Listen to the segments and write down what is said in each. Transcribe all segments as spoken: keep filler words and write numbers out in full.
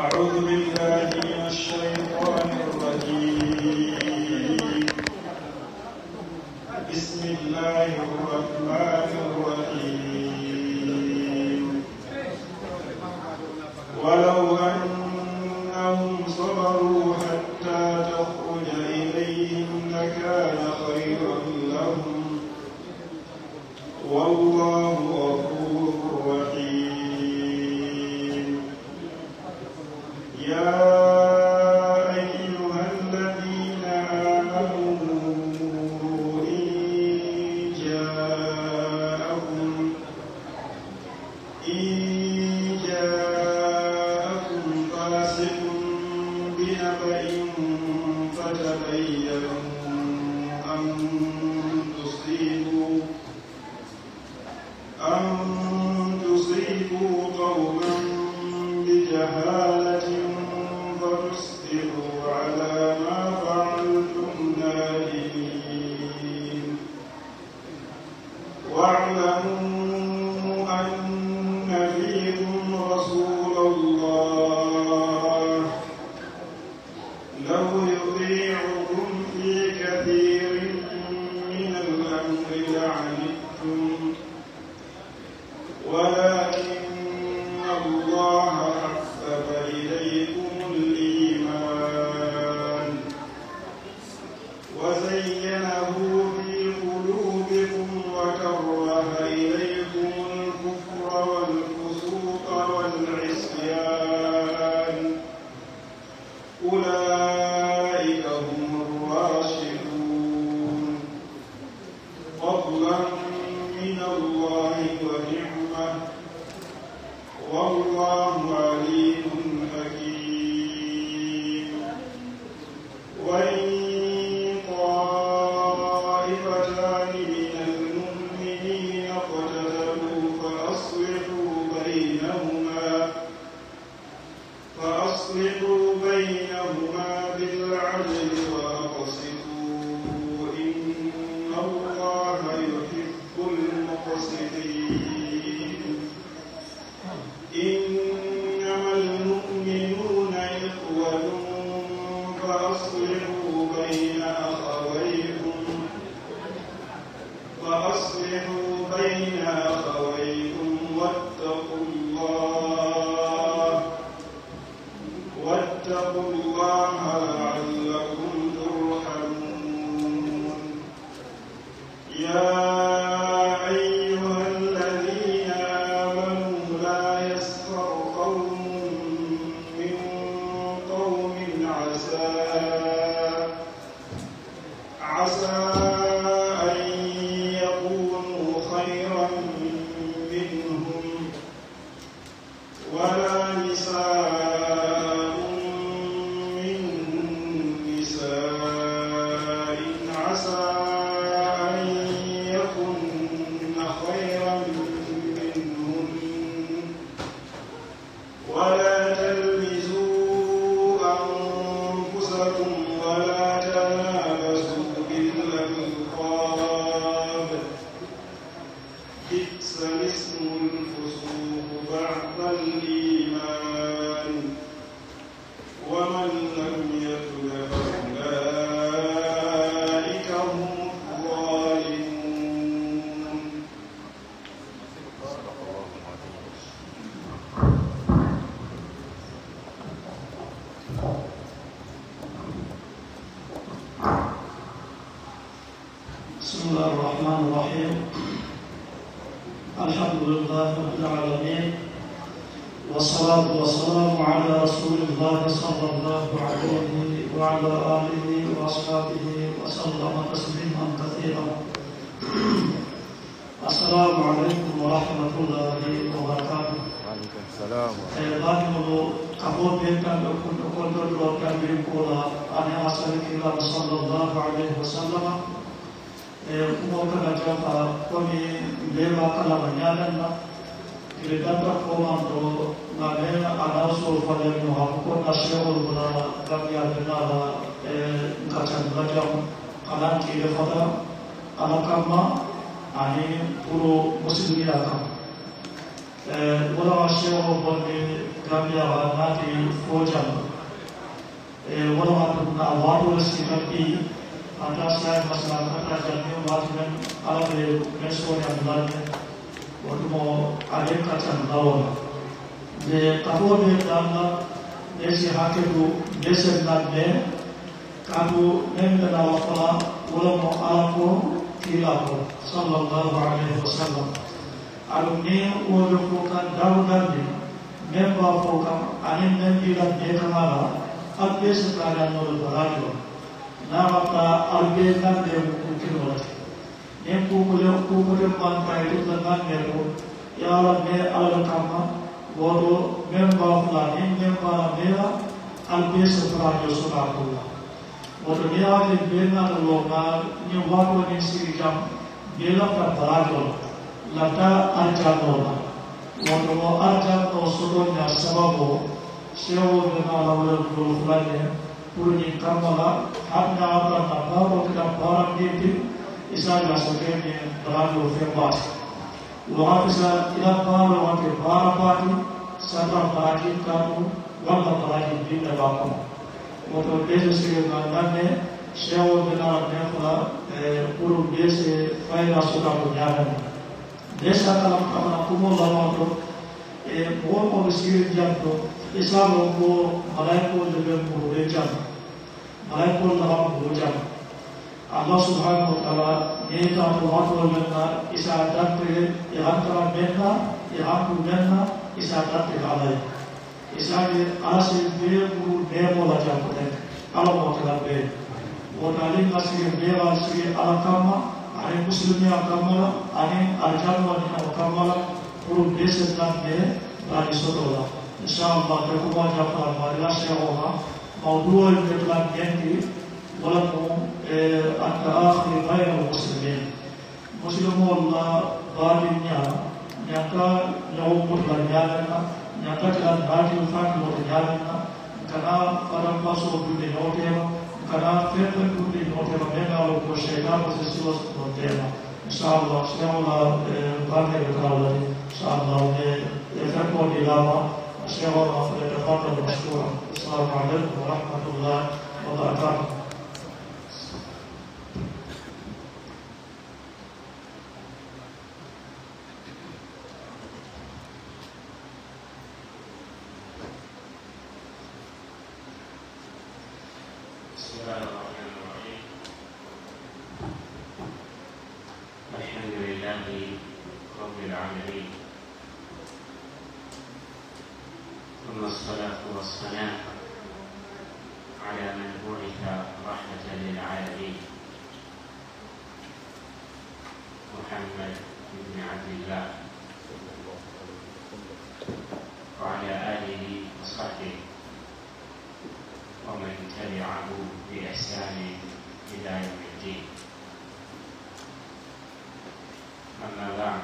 أعوذ بالله من الشيطان الرجيم. بسم الله الرحمن الرحيم. ولو أنهم صبروا حتى تخرج إليهم لكان خيرا لهم والله غفور رحيم. يا أيها الذين آمنوا إن جاءكم إن جاءكم فاسق بنبأ فتبينوا أن تصيبوا أن تصيبوا قوما بجهالة فتصبحوا على ما فعلتم نادمين. واعلموا أن فيكم رسول الله لو يطيعكم في كثير من الأمر لعنتم ولكن الله حبب إليكم الإيمان وزينه في قلوبكم وكره إليكم الكفر والفسوق والعصيان أولئك هم الراشدون فضلا من الله ونعمة والله عليم حكيم. وإن طائفتان من المؤمنين اقتتلوا فأصلحوا بينهما فأصلحوا بينهما بالعدل وأقسطوا إن الله يحب المقسطين. إنما المؤمنون إخوة فأصلحوا بين أخويكم فأصلحوا بين أخويكم واتقوا الله واتقوا الله لعلكم ترحمون. يا أيها الذين آمنوا لا يسخر قوم من قوم عسى عسى أن يكونوا خيرا منهم ولا نساء من نساء عسى أن يكن خيرا منهم ولا تلمزوا أنفسكم ولا تنابزوا بالألقاب بئس الاسم الفسوق بعد الإيمان ومن لم يتب فأولئك هم الظالمون. بسم الله الرحمن الرحيم. الحمد لله رب العالمين والصلاة والسلام على رسول الله صلى الله عليه وعلى آله وأصحابه وسلم تسليما كثيرا. السلام عليكم ورحمة الله وبركاته. وعليكم السلام. Baiklah, kabut bintang kontrol keluarga berikulah ane asal kita Sallallahu Alaihi Wasallam. Kumoka najaka kami lema kala banyalan kita komando nane anauso pada nuhaku nasyol bula kami adana kacan bajang kanan kiri pada anak kama ane puro muslim aka wala shewo bonde Gambia wa nati fojam wala na wadu sikati ata saya masalah ata jami wadu men ala be meso ya dalne wadu mo ale katan lawa de kabo be dalla desi hakedu desi nadne kabu men da wala wala mo alako kilako sallallahu alaihi wasallam alumni wodo fokan dawdande memba fokan anin men dilan de kamala abbe sakala no barajo na maka albe nan de ku kilo nem ku ko le ku ko de man tay de nan ne ko ya la me ala kama wodo memba fulani memba mera albe sakala so na ko wodo ne ala be na lo na ni wato ni siri jam bela ka barajo lata arjano wodo mo arjano sodo nya sababu sewo de na la wala ko fulani purni kamala hamna abra na baro kita baram diti isa la sakene barajo femba wa afisa ila baro wa ke barapati sabra baraji kamu wala baraji dinda bako wodo deje sire na nane sewo de na ne fala puru dese faida soka ko nyaga desa kala kama kumo la wato e mo mo sire janto isa mo ko malaiko de be mo be jam malaiko la mo jam Allah subhanahu wa ta'ala ne ta to wato menna isa datte ya antara menna ya aku menna isa datte alai isa de alase be mo ne mo la jam ko de ala mo ta be wo dalil masih be wa sire ala kama ane muslimnya kamala ane arjanwa ni kamala puru desa datte bani sotola insyaallah ko ma jafa ma shawa mawdu' al-plan yanti wala ko at-ta'akhir bayna al-muslimin muslimu Allah badinya nyaka nyaw mutla nyalana nyaka tan hadi ufak mo nyalana kana para paso du de notema kana fefe du de notema mena lo ko shega ko se silos notema insyaallah shawa bani betawla insyaallah ne efako dilama Assalamualaikum warahmatullahi wabarakatuh. Assalamualaikum warahmatullahi wabarakatuh. Bismillahirrahmanirrahim. Alhamdulillahi rabbil alamin. ثم الصلاة والسلام على من بعث رحمة للعالمين محمد بن عبد الله وعلى آله وصحبه ومن تبعه بإحسان إلى يوم الدين. أما بعد،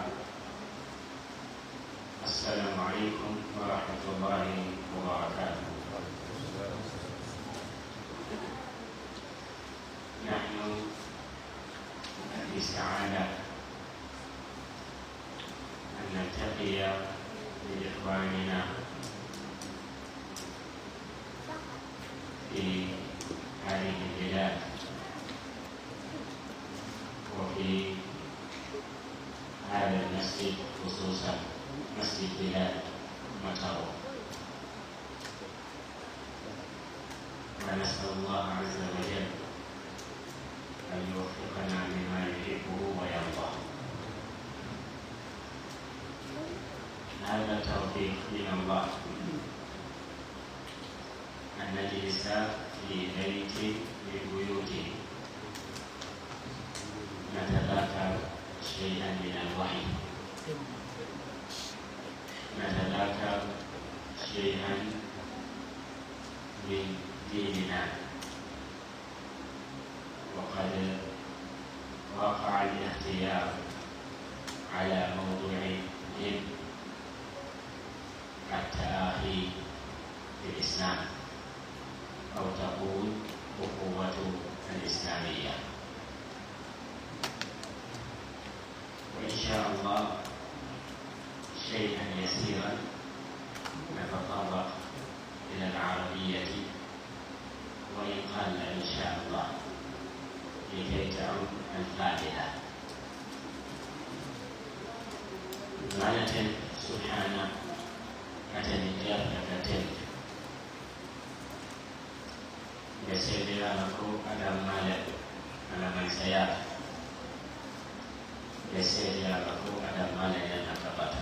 السلام عليكم ورحمة الله وبركاته. نحن في سعادة أن نلتقي بإخواننا في هذه البلاد وفي هذا المسجد خصوصا مسجد بلاد مطر، ونسأل الله عز وجل أن يوفقنا لما يحبه ويرضاه. هذا توفيق من الله أن نجلس في بيت من بيوته نتذاكر شيئا من الوحي، نتذاكر شيئا من ديننا. وقد وقع الاختيار على موضوع مهم، التآخي في الإسلام أو تقول أخوة الإسلامية. وإن شاء الله شيئا يسيرا نتطرق إلى العربية وإن قل إن شاء الله لكي تعود الفائدة. معنى سبحانه أتنجر أتنجر بسيدنا لكو أدام مالك على من سيار بسيدنا لكو أدام مالك ينكبت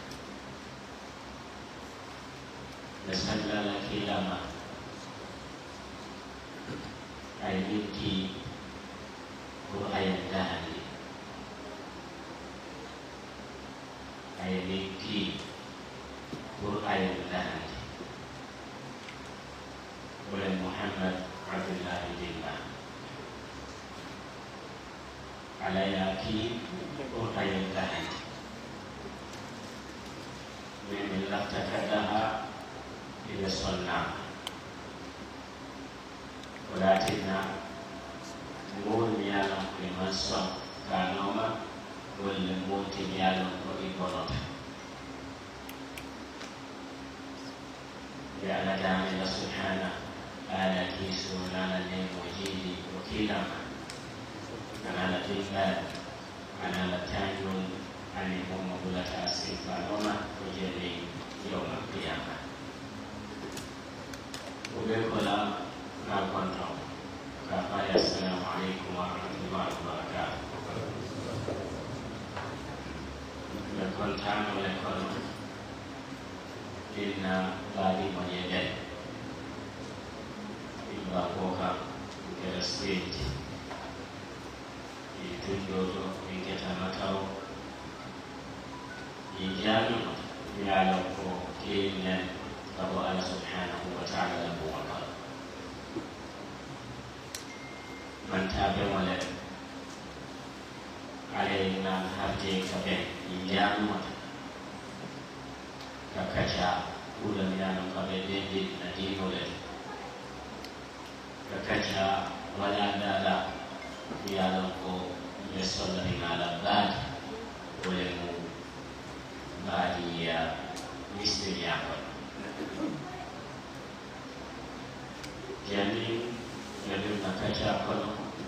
بسيدنا لك لما أي بنتي قرآن دهني أي بنتي قرآن دهني ولد محمد عبد الله دينا عليها كي قرآن دهني من لفتكدها إلى الصنع ولكن مول ميالون لمن صن كانوما والمول ميالون وإبرات جعل دامنا سبحانه على كيسونا لنيم وجيدي وكيلما أنا لتنبال أنا لتانيون أني هم مبولة أسيفا لما وجلي يوم القيامة وبالكلام ما كنتم كفاية. السلام عليكم ورحمة الله وبركاته. لكن تعالوا لكم إن بادي من يدي إلا بوكا كرسيت يتجوزو يكتمتو يجانو يعلمكو كينا أبو الله سبحانه وتعالى لبوكا من تابع ولد علينا هرجي كبير يجانو ككشا كولا ميانو كبير دي ندين ولد ككشا ولا دادا ميانو كو يسولرين على باد ولمو بادي مستر يعقل جميل يدل ككشا كنو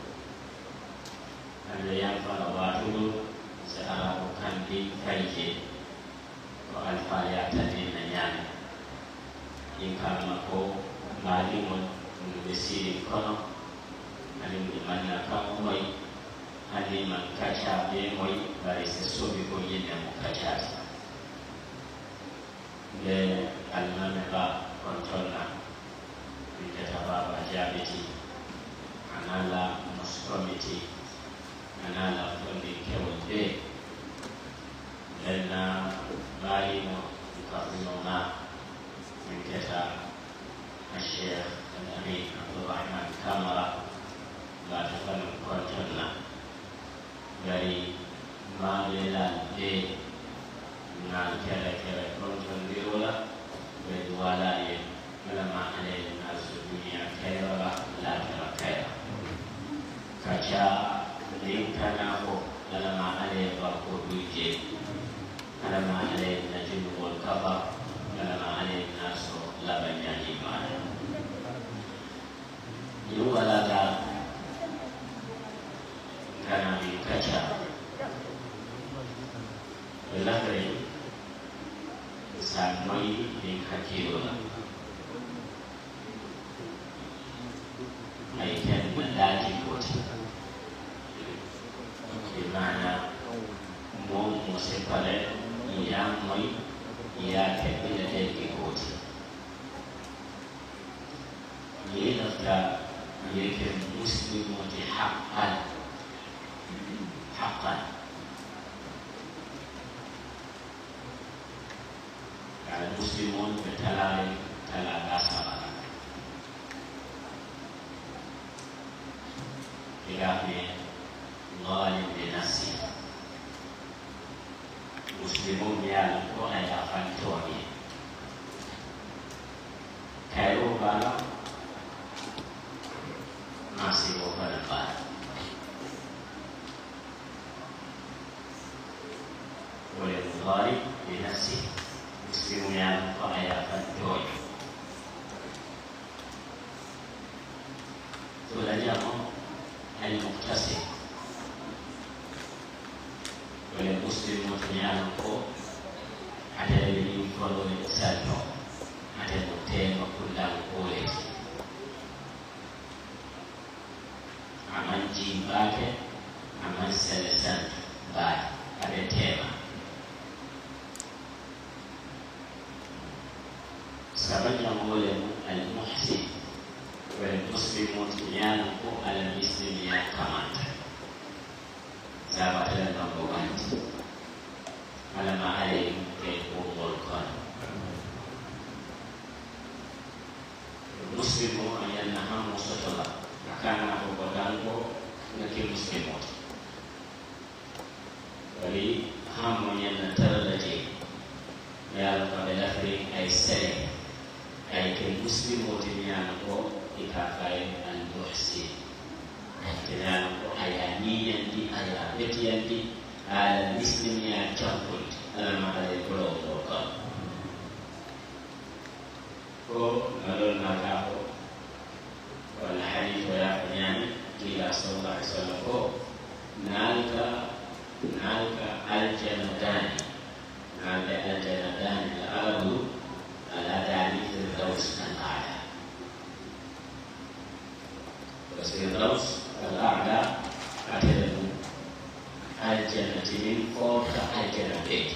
anda yang pada waktu searah bukan di kaji ko alfaya tadi nanyani ingkar mako mali mon besi kono ani mana kamu moi ani man kaca be moi bari sesubi ko yende mo kaca le almame ba kontrolna kita baba jabiti anala muskomiti anala fundi kewde lena balimo ukabinona من كتاب الشيخ الأمين عبد الرحمن كامرة لا تفهم كونتنا dari Malaysia di nang kira-kira konten dirola berdua lain melama alai nasu dunia kaya lah la kaya kaca lingkana ko melama alai bakul buje melama alai najib wal kaba melama alai nasu labanya iman yu walaga karena kaca belakang sampai di kaki orang, aikan mendaki kota, di mana mau musibah yang mau ia kepilih di kota, ini adalah mereka muslim mesti hakkan. حقا يعني المسلمون بتلاقي تلاقى سبعة إلهي ظالم لنفسه المسلمون يعلم ولا يفعل تومي كيرو بالا masih bukan apa boleh الظالم لنفسه مسلم يعني فأيا فالجوي تولجامو المقتصد وللمسلم متنيانا كو على الذي يفعل الإنسان على المتين وكل قولة aman jimbake aman selesan baik ada tema sahabat yang boleh al-muhsin wal muslimun yanqu al-muslimin kamata sahabat yang membantu alama alim ke umul kan muslimu ayana hamu setelah karena perbuatanku negeri muslimot. Jadi hamunya terlajih. Ya pada akhir ay sering ay ke muslimot ini aku ikakai al-muhsin. Jadi aku ay aniyan di ay abetian di al muslimnya campur dalam ada pulau lokal. Ko nalon nakaho. والحديث ويعني إلى صلى الله عليه وسلم نالك نالك الجنتان نالك الجنتان الأرض الأداني في الفردوس الأعلى بس الفردوس الأعلى أتدل الجنة من فوق الجنتين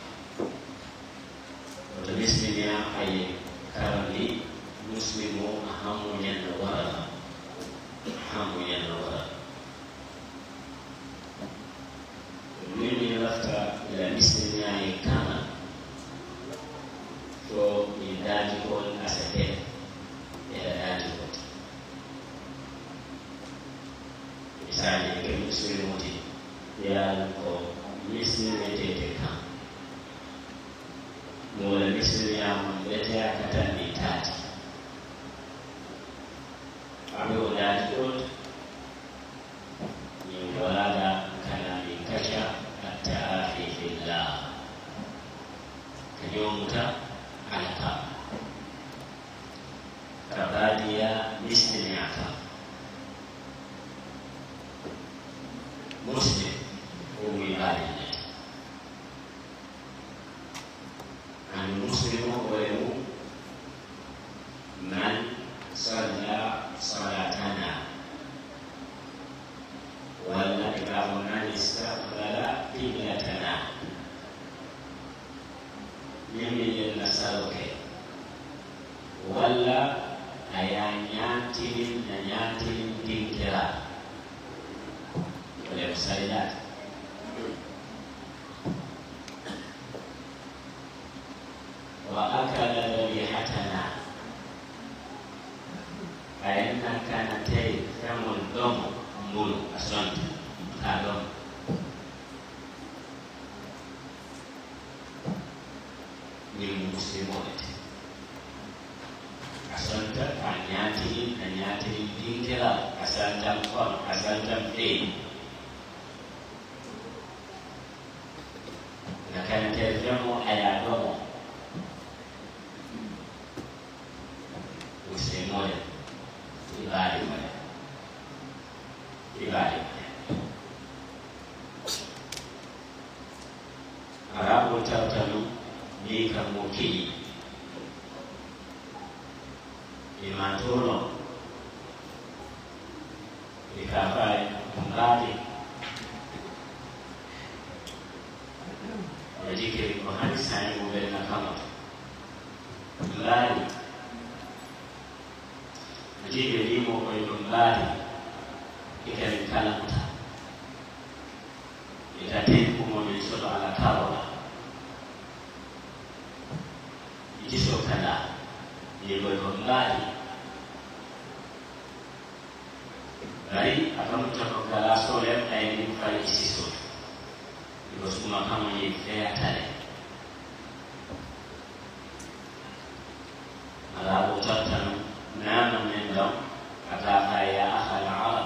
وتمثلنا أي كرمي muslimu ahamu yang nawara ahamu yang nawara mimi lafta ila muslimnya kama so idadi kon asate ya dadi kot misalnya ke muslimu di ya ko muslimnya tete kam mola muslimnya mbete akata ni tati Abu Dawud ni walada kana mikasha at-ta'afi fillah kanyonga alaka kabadia misliaka muslim umibadillah an muslimu wa man صلى صلاتنا ولا إمامنا استقبل قبلتنا يميل النسلك ولا أيانياتهم نياتهم دينكرا ولا مساعدات وأكل ذبيحتنا Aina kana tei kama domo mbulu asante kadom ni muslimonete asante anyati anyati dingela asante kon asante pe na kana tei kama aya domo muslimonete ibadi mana ibadi Arabu tautalu ni kamuki imatuno ikafai mbali yajikiri kwa hadisa ya mbele na kama mbali Jadi limo kwa mbali ikalikala mta ikatengu mwenyesoto ala kawa ijiso kada limo kwa mbali bali akamta kwa kala sole aini mfali isiso iko suma kama ni fea tale alabu tatanu nama mendam kata ya akal Arab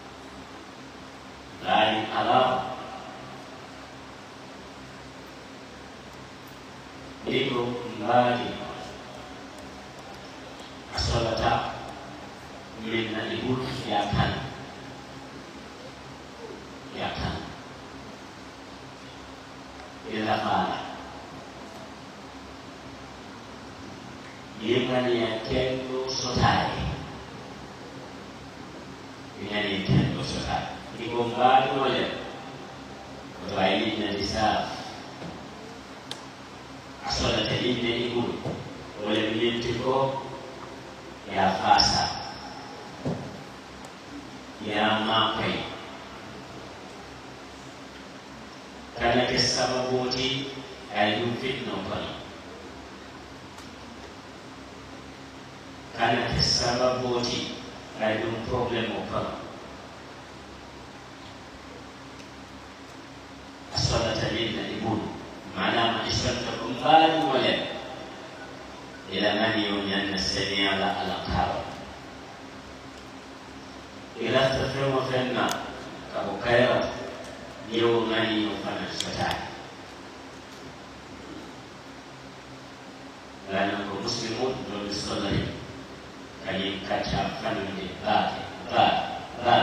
lain Arab iko mbali asolata min na ibul ya kan ya kan ila fala yengani ya kendo sotai yengani kendo sotai iko mbali wale waili na disaf asolata inne ibul wale miyentiko ya fasa ya makai kana ke sababoti ay dum fitno kono kana ke sababoti ay dum problem o kono asolata inne ibul mana ma isanta kumbali wale ila nani yunyanna sani ala alaqara ila tafema fenna ka ukaira yau nani yufana sotai lana ko muslimun do sallari kani kacha fanu de ba ba ba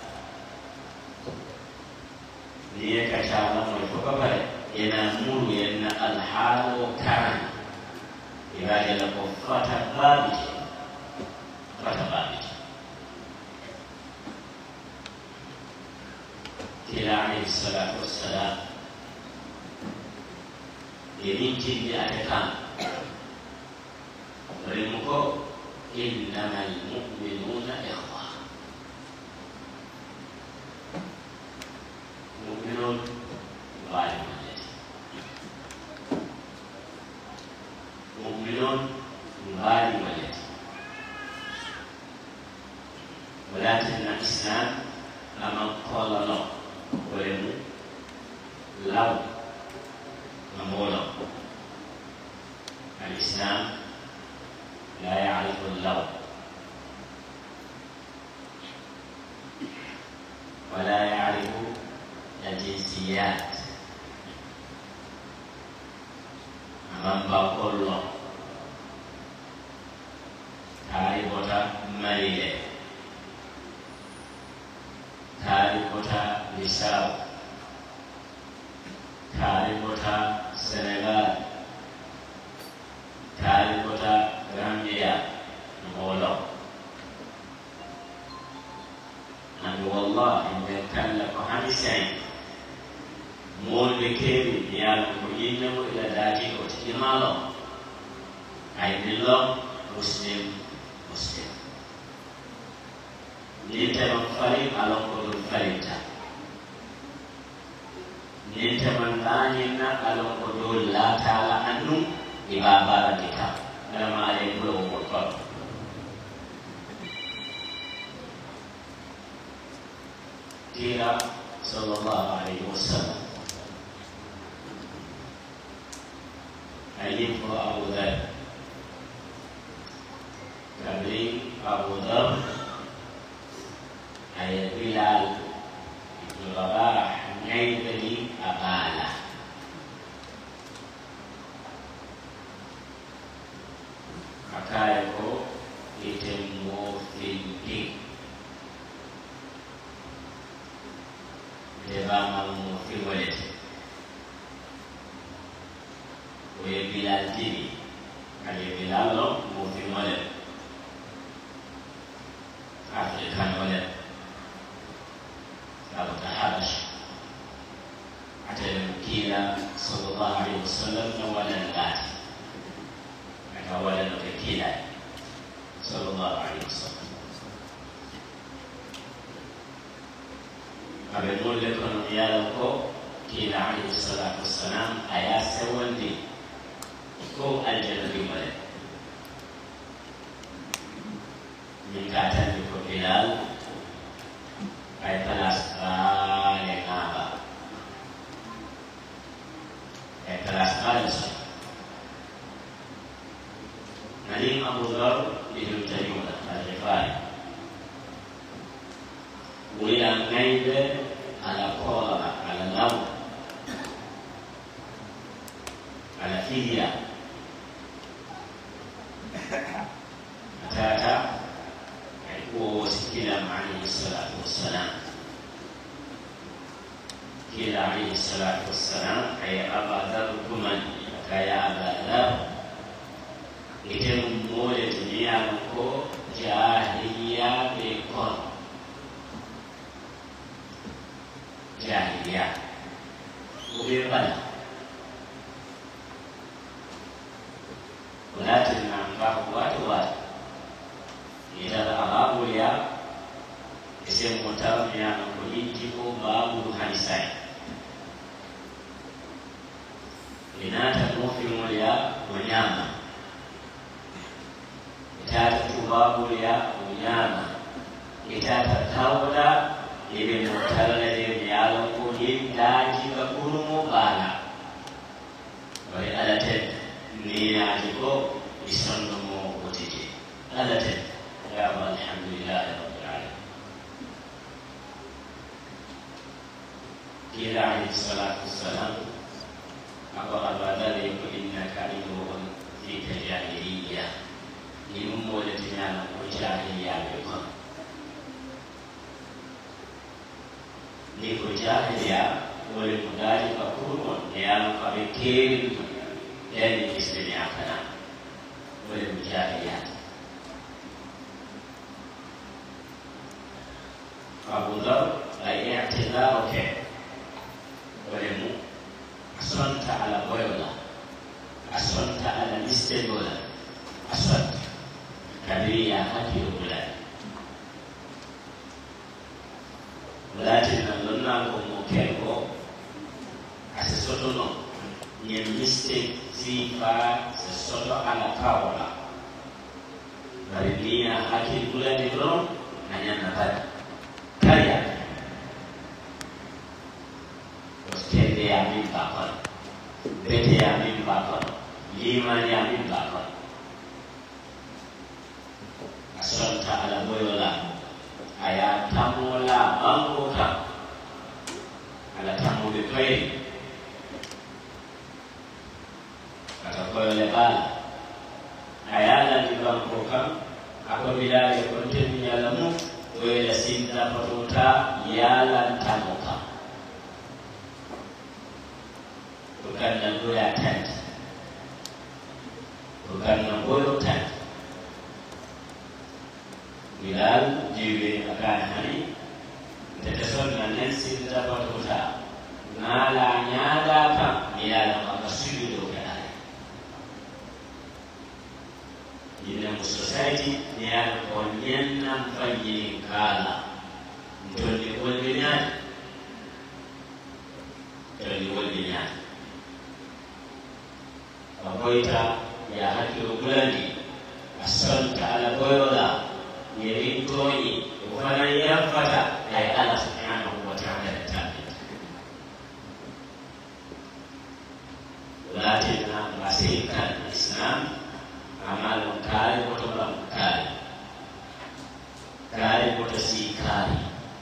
niye kacha na mo ko bare ina muru yana alhalu karan ibada la kufata babi fata babi kila alayhi salatu wassalam yinti bi atakan rimuko innamal mu'minuna ikhwa mu'minun wali mu'minun wali walad walakin al-islam ama qala la walamu law mamola al-islam la ya'rifu al-law ولا يعرف الجنسيات أمام باقول تعرفتا مالية تعرفتا بيساو تعرفتا سنغال تعرفتا غامبيا نقولو and والله إن كان لك حمسين مول بكيري يالك ينمو إلى داجي وتكمالو أي بالله مسلم مسلم نينتا من فريق على قدر فريقا نينتا من دانينا على قدر لا تعالى أنه إبابارتك لما عليك لو مطلق Kira sallallahu alaihi wasallam ayat Abu Dhar kabri Abu Dhar ayat Bilal ibn Rabah ngaitani abala akaya ko itemo finti Debama mo fi walete oye Bilal dini kali Bilal lo mo fi walete Afrikan walete Abu Tahabash atele mkila sallallahu alaihi wasallam na wala ngati aka wala no kila sallallahu alaihi wasallam abe molle kono yalla ko kila alayhi salatu wassalam aya sewandi ko aljanna bi male min katan ko Bilal ay talas ale ngaba ay talas ale nali Abu Dhar ibn Tayyib al-Ghifari wila ngaibe ala kola ala lamu على فيديا أتاتا وكلا عليه الصلاة والسلام كلا عليه الصلاة والسلام أي أبا ذر كمن كيا أبا ذر إتم مولد نيانكو جاهلية بكون جاهلية وبيبلا ولكن نعم وات وات إذا الأراب يا اسم متر نيانكو يجيكو بابو حديثين linata mufimu ya unyama itata tubabu ya unyama itata tawda ibe mutala le yalo ko yindaji ka kurumo bala wali alate ni yaji ko isondo mo otije alate ya alhamdulillah rabbil alamin kila alayhi salatu wassalam أقرب ذلك إنك إنه فيك جاهلية لمولتنا وجاهلية بكم لكو جاهلية ولمدارك كورون لأنه بكير لأن الإسلام يعفنا ولمجاهليات أبو ذر أي اعتذارك ولمو أصنت على بويولا أصنت على مستدولا أصنت كبيريا هكي الولاد ولكن لنا كمكيكو أسسوتنا يمستك زيفا سسوتو على كاولا بريبيا هكي الولاد يقولون أنيا نبات كريا Kende ya min bakon, bete ya min bakon, liman ya min bakon. Asanta ala boyola, aya tamola bangoka, ala tamu bekwei, kata boyole bala, aya la di bangoka, apabila dia konten nyalamu, boyola sinta patota yala tamoka. Bukan nanggoya tent, bukan nanggoyo tent. Bilal jiwe akan hari, teteson nanen sinta patota, ngala nyada kam Bilal makasudi do kadai. Ina mu society ni ya konyen nam fanyi kala, ntoni wolbinyani, ntoni wolbinyani. Aboita ya haki ugulani asanta ala boyola yerintoni ufana yafata ay Allah subhanahu wa ta'ala tabi walatina masihkan Islam amal kali motolam kali kali motosikali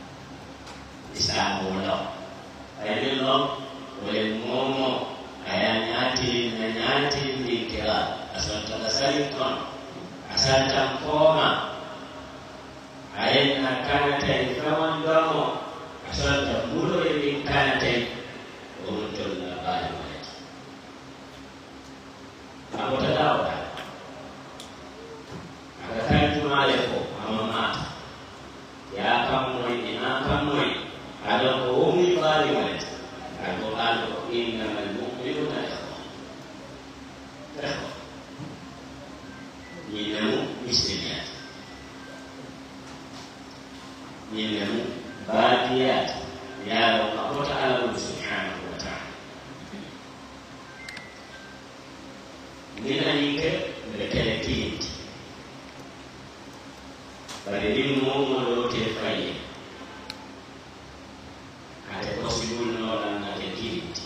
Islam wala ayelo wale momo ayanyati na nyati ndikira asanta kasaliton asanta mkoma ayena kana taifawa ndomo asanta mulo ili kana tai urutul na bali waletu hapo tadawa akakai tumaleko amamata ya kamwe ina kamwe adako umi bali waletu Al-Quran إنما المؤمنون إخوة إخوة ينمو مسلمات ينمو باديات يا الله تعالى سبحانه وتعالى من أنك بكالكيت فلدين مؤمن وتفاية هذا possible نورا نكالكيت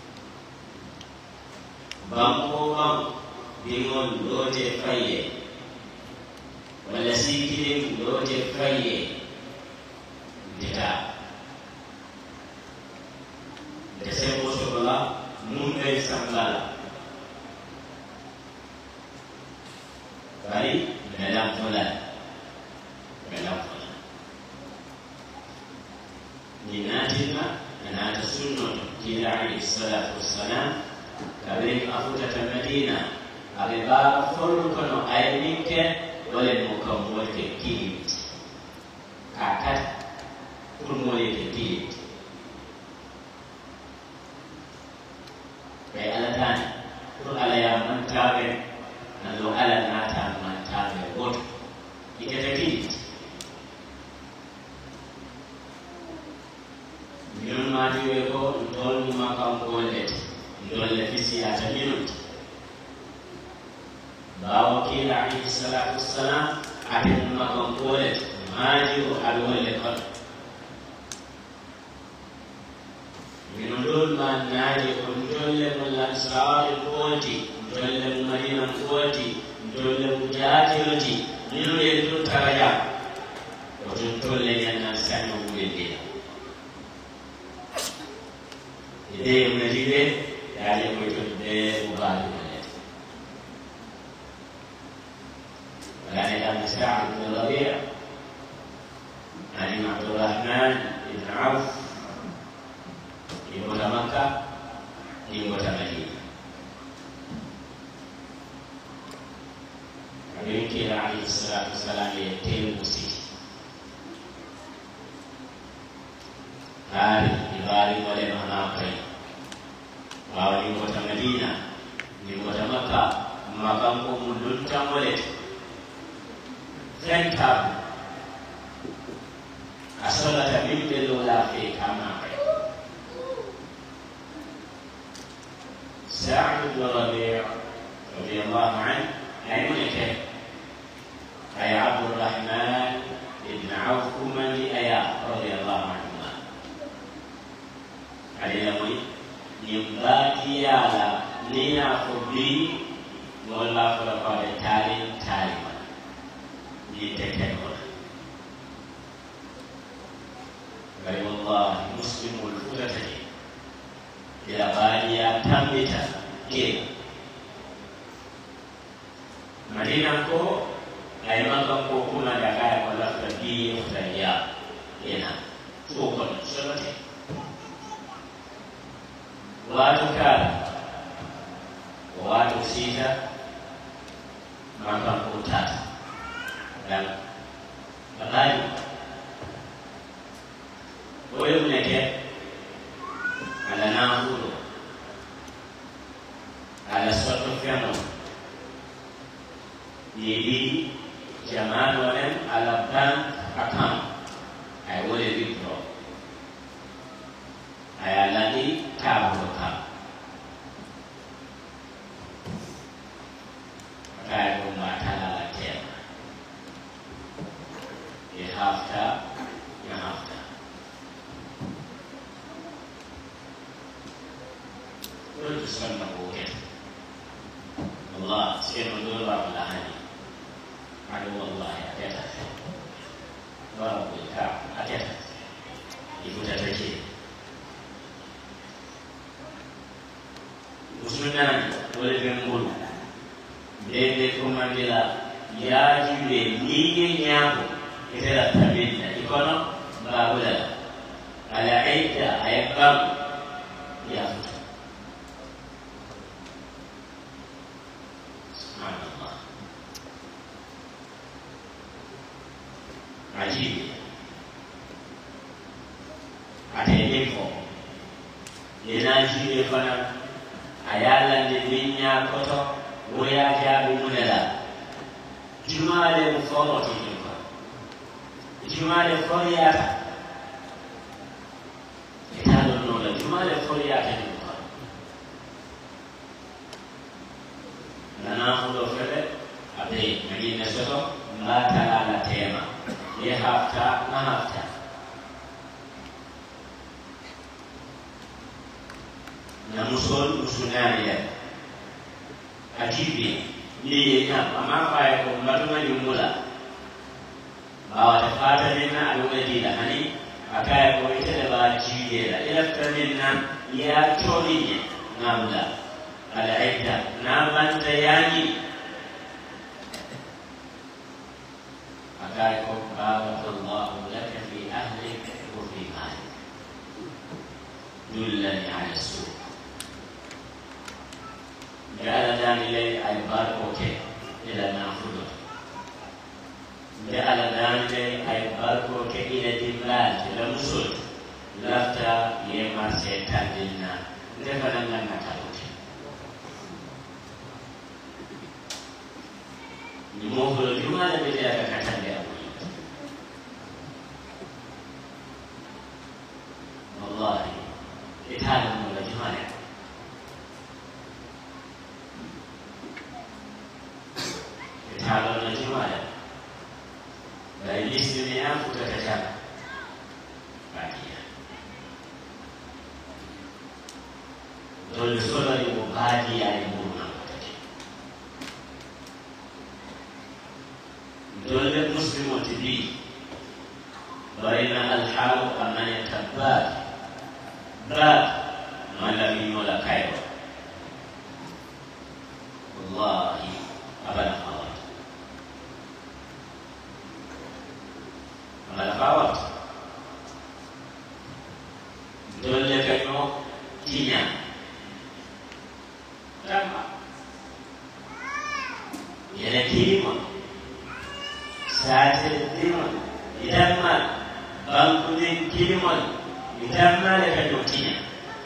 Bampo bam bingon loje faye wala sikile loje faye dita dese mosola munde sangala bari dalam fulan dalam fulan ninatina anata sunnoto kila alayhi salatu wassalam kabiri afutata madina aɓe baba follu kono ayninke wole mo kam wolke kilimti ka kata pour moleke kilimti ɓe alatani pour ala ya mantaɓe nallo ala nata mantaɓe woto ikete kilimti minun matiwe ko dolnuma kam gollete dolle fisiyata minuti bawo kila alayhi salatu wassalam aten makon kolet majiru aɗa wolle kono mino ɗon ma naaji ko dolle mo lansari kooti dolle mo madina kooti dolle mo jaatiroti mino en ɗum taraja o ton tolle ñannan saño wuɓe ndina ide mnati ɓe yaade koye ton ɓe ubaali وكان كان سعد بن ربيع عن عبد الرحمن بن عوف يموت مكة يموت مدينة يمكن عليه الصلاة والسلام يتم مسيح هذه يبالي ولم هناقي وهو يموت مدينة يموت مكة مكانكم مدلتا ولد فانتاب أصلت من دلولا في كما سعد بن ربيع رضي الله عنه أي منك أي عبد الرحمن بن عوف من أيا رضي الله عنهما عليهم يمباتي على نيا خبي ولا فرقا تالي تالي لتكون غير الله مسلم الفتة إلى بانيا تمتا كيف مدينة كو أي مكان كو كنا دكايا ولا فردي فتايا هنا فوق الشرطة واتو كار واتو سيتا مكان كو تاتا dan bakali boleh menekek ala nafulu ala suatu fi'il jadi zaman walen ala bank account ay boleh withdraw ay lagi tabu ka kaya rumah tanah hafta ya hafta Urut Islam nabuket Allah sekiranya dulu berlahani aduh Allah ya tiada baru kita ada ibu terkecil musliman boleh bembul bebe kumandila ya jibe ni nyabu إذا تبين يكون بابلا على عدة أيقام يأخذ سبحان الله عجيب أتيني فوق لناجي فنا أيالا لبنيا كتو ويا جابي منلا جمال مفوضة jumale foriyata ita don nola jumale foriyata ni ko nana fulo fele abe magina soto mbata la tema ye hafta na hafta na musol musunani ya ajibi ni ya ama fa ko matuma ni mula bawa tafata minna alwadi da hani akaya ko ita da ba jiye da ilafta minna ya toriye namla al'aida na banta yani كايكو بارك الله لك في أهلك وفي مالك دلني على السوق جعل داني لي أي باركوك إلى نافذة جعل داني لي أي باركوك إلى دمال إلى مسود لفتا يمار سيطان لنا نفنا نكالوك نموفر جمال بجاك كتن لأبوي والله إتحالة مولا جمالك إتحالة جمالك بأيليس دنيا فتتجاب باقية دول سولري وباقي يعني مولا دول مسلم وتبي بين الحال أن يتبات بات ما لم يولا كايرو والله أبدا خوات أبدا خوات دول كانوا تينيا لما يلكيمون ساتر ديمون يدمر بانكودين كيمون يدمر لكنو تينيا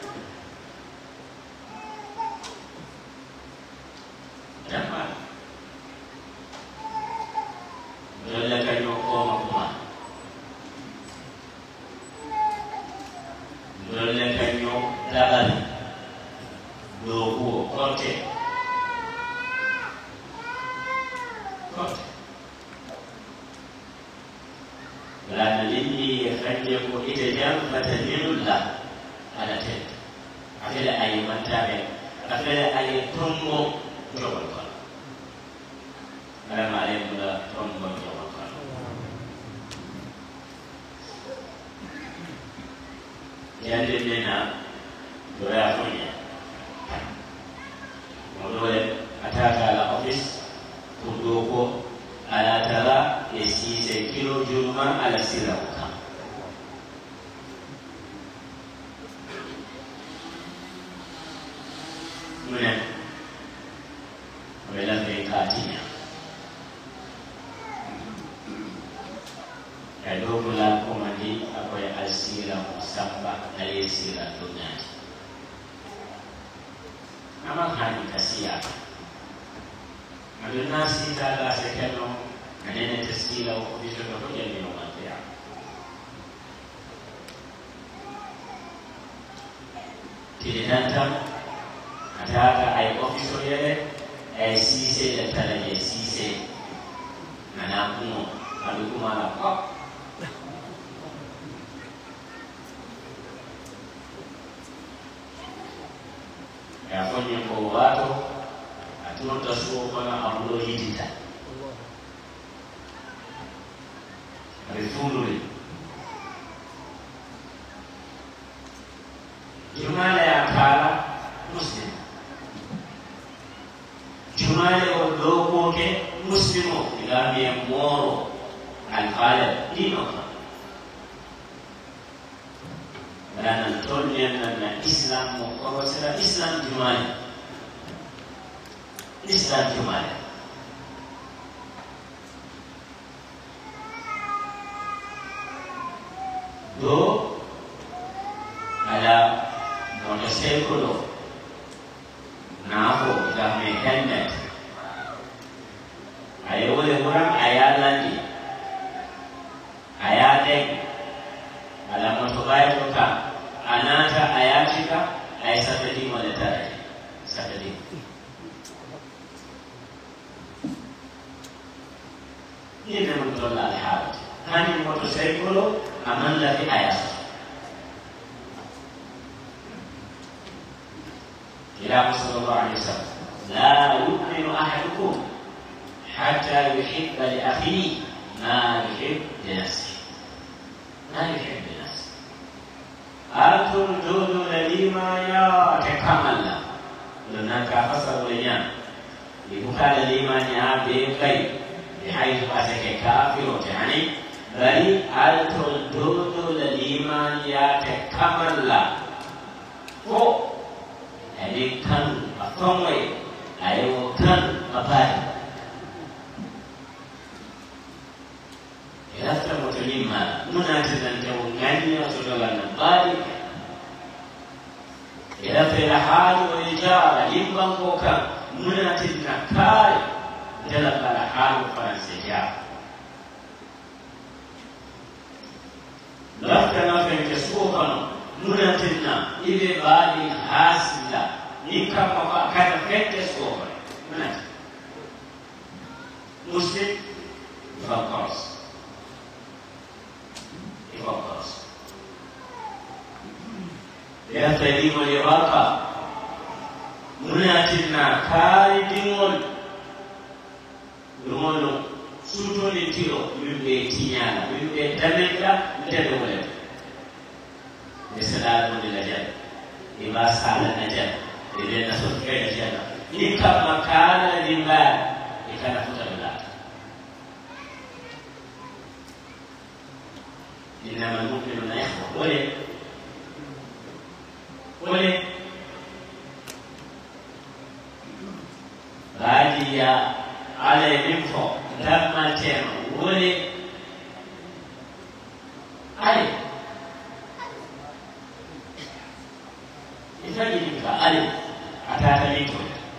يدمر دول كانوا قوم قوما دول كانوا دبل دوغو كوتي كوتي لا نلني يخليكم إتجام فتنين الله على تلك أفل أي منتابع أفل أي تنمو جوال قال ألم عليكم لا تنمو جوال قال يالدنا دويا فنيا ودويا أتاك على أوفيس تدوكو على ترى يسيس كيلو جرما على سيرة من ولا في كاتينا يدوم لا كوماندي أكوي السيرة مسافة على سيرة دنيا أما هذه كسيرة الناس إذا لا سكنوا أننا تسجيل أو خديجة تقول يوم القيامة تلناتم أتاك أي أوفيسو يلي أي سيسي لتلجي سيسي أنا أقوم أدوكم على قب يقول يقواتو أتوقع سوقنا أبلو يدتا رسولي جمال يا كارا مسلم جمال ودوكو كي مسلمو إذا بيمورو الخالد دينو لأن التولي أن الإسلام مقرسل إسلام جمال إسلام جمال دو على motorcycle nafo da me helmet ayo le muram ayalandi ayade ala motorbike ka anata ayachika aisafiri monetary safiri ni ne mtola alhaji hani motorcycle amanda fi ayasa إلى صلى الله عليه وسلم لا يؤمن أحدكم حتى يحب لأخيه ما يحب لنفسه ما يحب لنفسه أنتم تؤمنون لما يتكمل لأنك فصل لنا لمكان الإيمان بين بحيث أتك كافر وتعني بل التردود الإيمان يتكمل فوق يعني كان أفهمي أيوة كان أبادي إذا أفتمت لما مناتزا تونغاني وتدولنا أبادي إذا في الحال والإجارة لمن وكا مناتزا كاري جلب الحال فرنسيجا لفتنا في الكسوفة مناتزا إذا بالي حاسلا نكما كان في الكسوفة مناتزا مسلم يفكرس يفكرس يفتديم الإراقة مناتزا كاري ديمون يقولون سوتون التيرو يبقى تيانا يبقى تمنك تدولت بسلام للجنة إما سالة نجنة إذا نصف كي الجنة إنك مكان للمال إنك نفوت الله إنما المؤمنون إخوة ولي ولي غادية على المنفو لما تيم ولي علي يفجرك علي أتاتليكم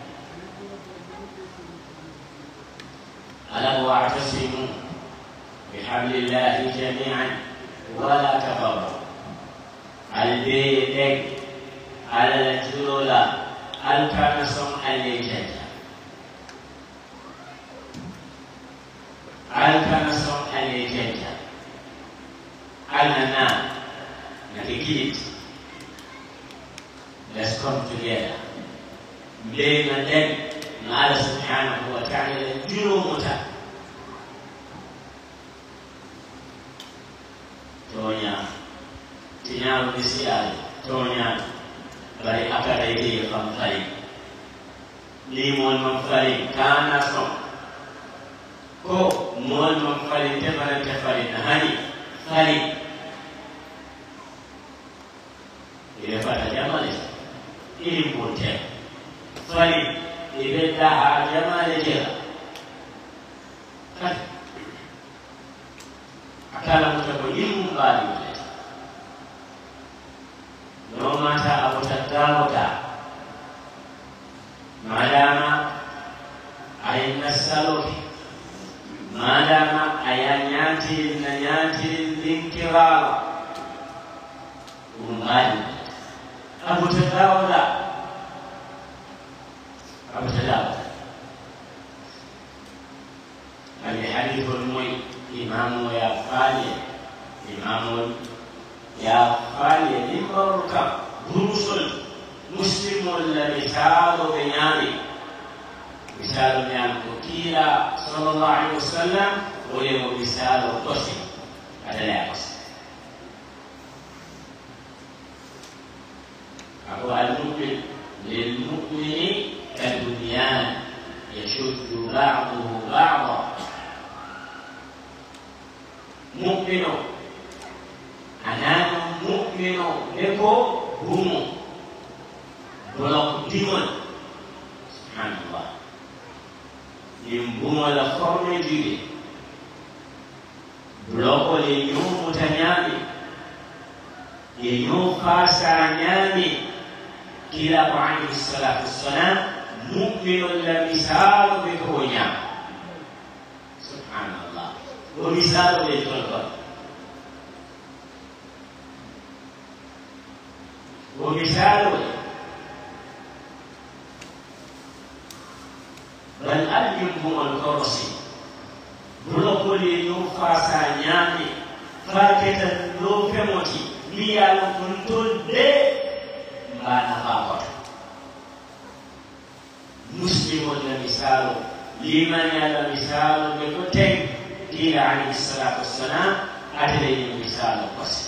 ألا واعتصموا بحبل الله جميعا ولا تفرقوا البيت على الجلولة الكنسون الليجنة الكنسون الليجنة النام نتيجيت let's come together بين الدم مع الله سبحانه وتعالى جلومتا تونيا تنيا بسيال تونيا bari akada ide famfari ni mon mamfari kana son ko mon mamfari te fara te fari na hani fari ile fara jamale ili ponte fari ile da jamale jera akala mutako yimu bali no matter abutadawda madama ayna saloki madama ayanyati na nyati linkirala umali abutadawda abutadawda الحديث المي إمام يا فالي إمام يا فالي لمبرك بروسل مسلم المثال بنيامي مثال بنيامي كيلا صلى الله عليه وسلم ولم مثال قصي هذا لا قصي أقول المؤمن للمؤمن كالبنيان يشد بعضه بعضا مؤمن أنا مؤمن لكو هم بلوك ديمون سبحان الله يمبوم لفرم جيلي بلوك ليوم متنامي يوم فاسع نامي كلا عليه الصلاة والسلام مؤمن لمثال بكونيا سبحان الله ومثال للقلب ومثال بل أليم هم الكرسي بلوكو ليوفا سانيامي فاكتا لوفي موتي ميالو كنتون دي مبانا فاقوت مسلم لمثال لمن يالا مثال بكتين قيل عليه الصلاة والسلام أتلين مثال القصر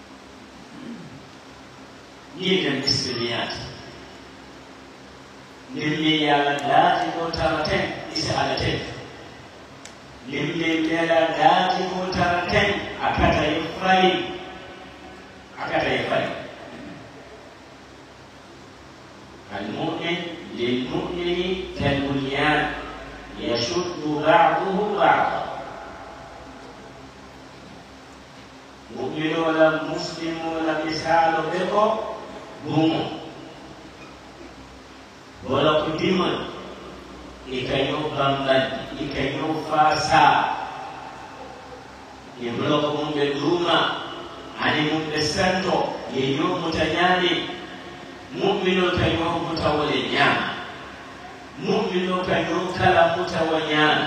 نيجا المسلميات nimmi yalla daati ko tara ten isa ala ten nimmi mela daati ko tara ten akata e fay akata e fay المؤمن للمؤمن كالبنيان يشد بعضه بعضا مؤمن ولا مسلم ولا مثال بكو بومو ولا قديما ikayo bambad ikayo fasa yemloko mumbe duma ani mumbe santo yeyo mutanyani mu'mino kayo mutawale nyama mu'mino kayo kala mutawanyana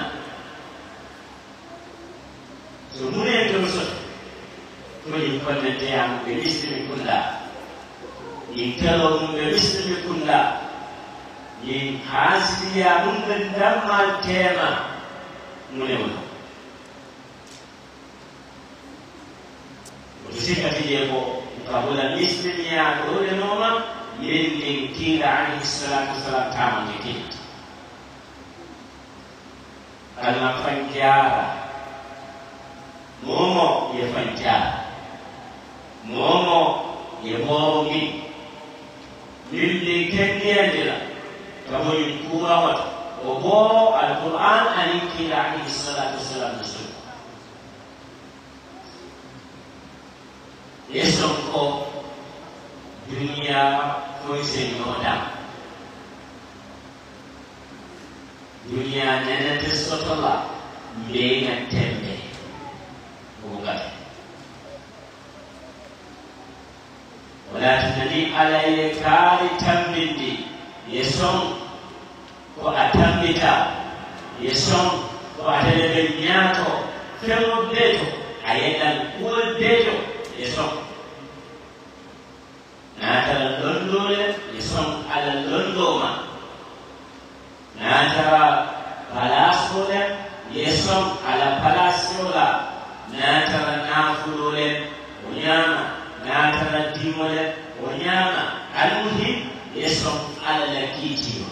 so mune to so to ni konne te am be listimi kulla ni kalo mumbe listimi kulla ni hasiya mumbe damma tema mune mo usika tijebo kabula listimi ya dole noma yendin kila alayhi salatu wasalam tama ngekit alma fanjara momo ye fanjara momo ye bongi lilli kendiyandira kabo yukuma wat obo alquran ani kila alayhi salatu wasalam nasul yesonko dunia foi senyoda dunia nene tesotola menga tembe bugata wala tunani alaye kali tambindi yeson ko atambita yeson ko atele nyato femo beto ayedan ko beto yeson natara londole yeson ala londoma natara palasole yeson ala palasiola natara nafulole onyama natara dimole onyama almuhim yeson ala lakitio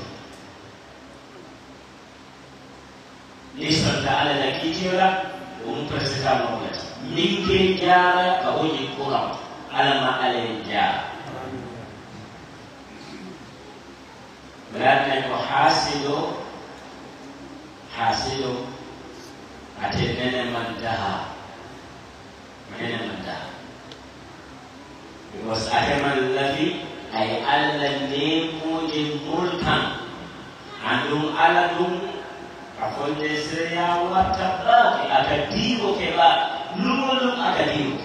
yeson ala lakitio la umpresita mogat minke jara ka oyi kura alama ale jara berarti ko hasido hasido atenene mandaha menene mandaha because ataman lafi ay alla nemoje mulkan andum aladum afonde seya wata baki akadiwo keba lumulum akadiwo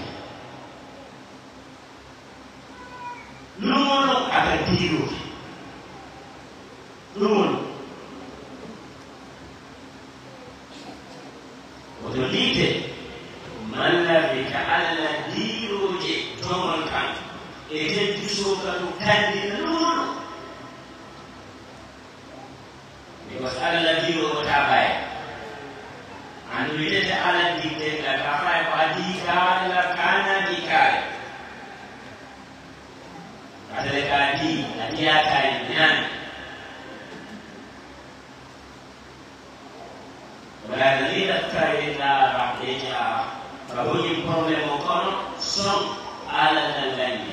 lumulum akadiwo lumul odolite malla bi ta'alla diroje tomon kan e teddi so kanu kandi lumul ni wasala diro ta bay anu yete ala dite la ka fa ko adika la kana dikare adele ka di adia kai nyan wala dalila kaida rahdeja kabuni problem kono som ala dalani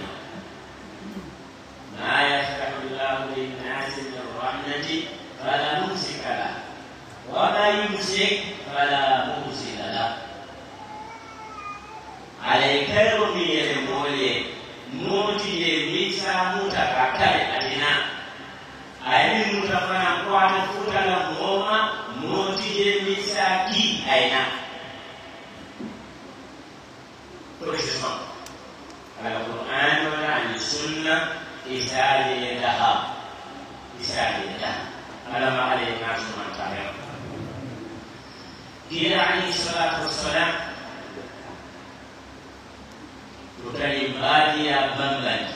ma yaftahu Allahu lin-nasi min rahmati fala mumsika la wa ma yumsik fala mursila la alaykaru bi yemole moti ye misa mutakakale atina ayi mutafana kwa tafuta la ngoma moti ye misaki aina kulisema al-Qur'an wala al-Sunnah isali daha isali daha alama alayhi wa ta'ala kila alayhi salatu wassalam tukalibadi ya bambani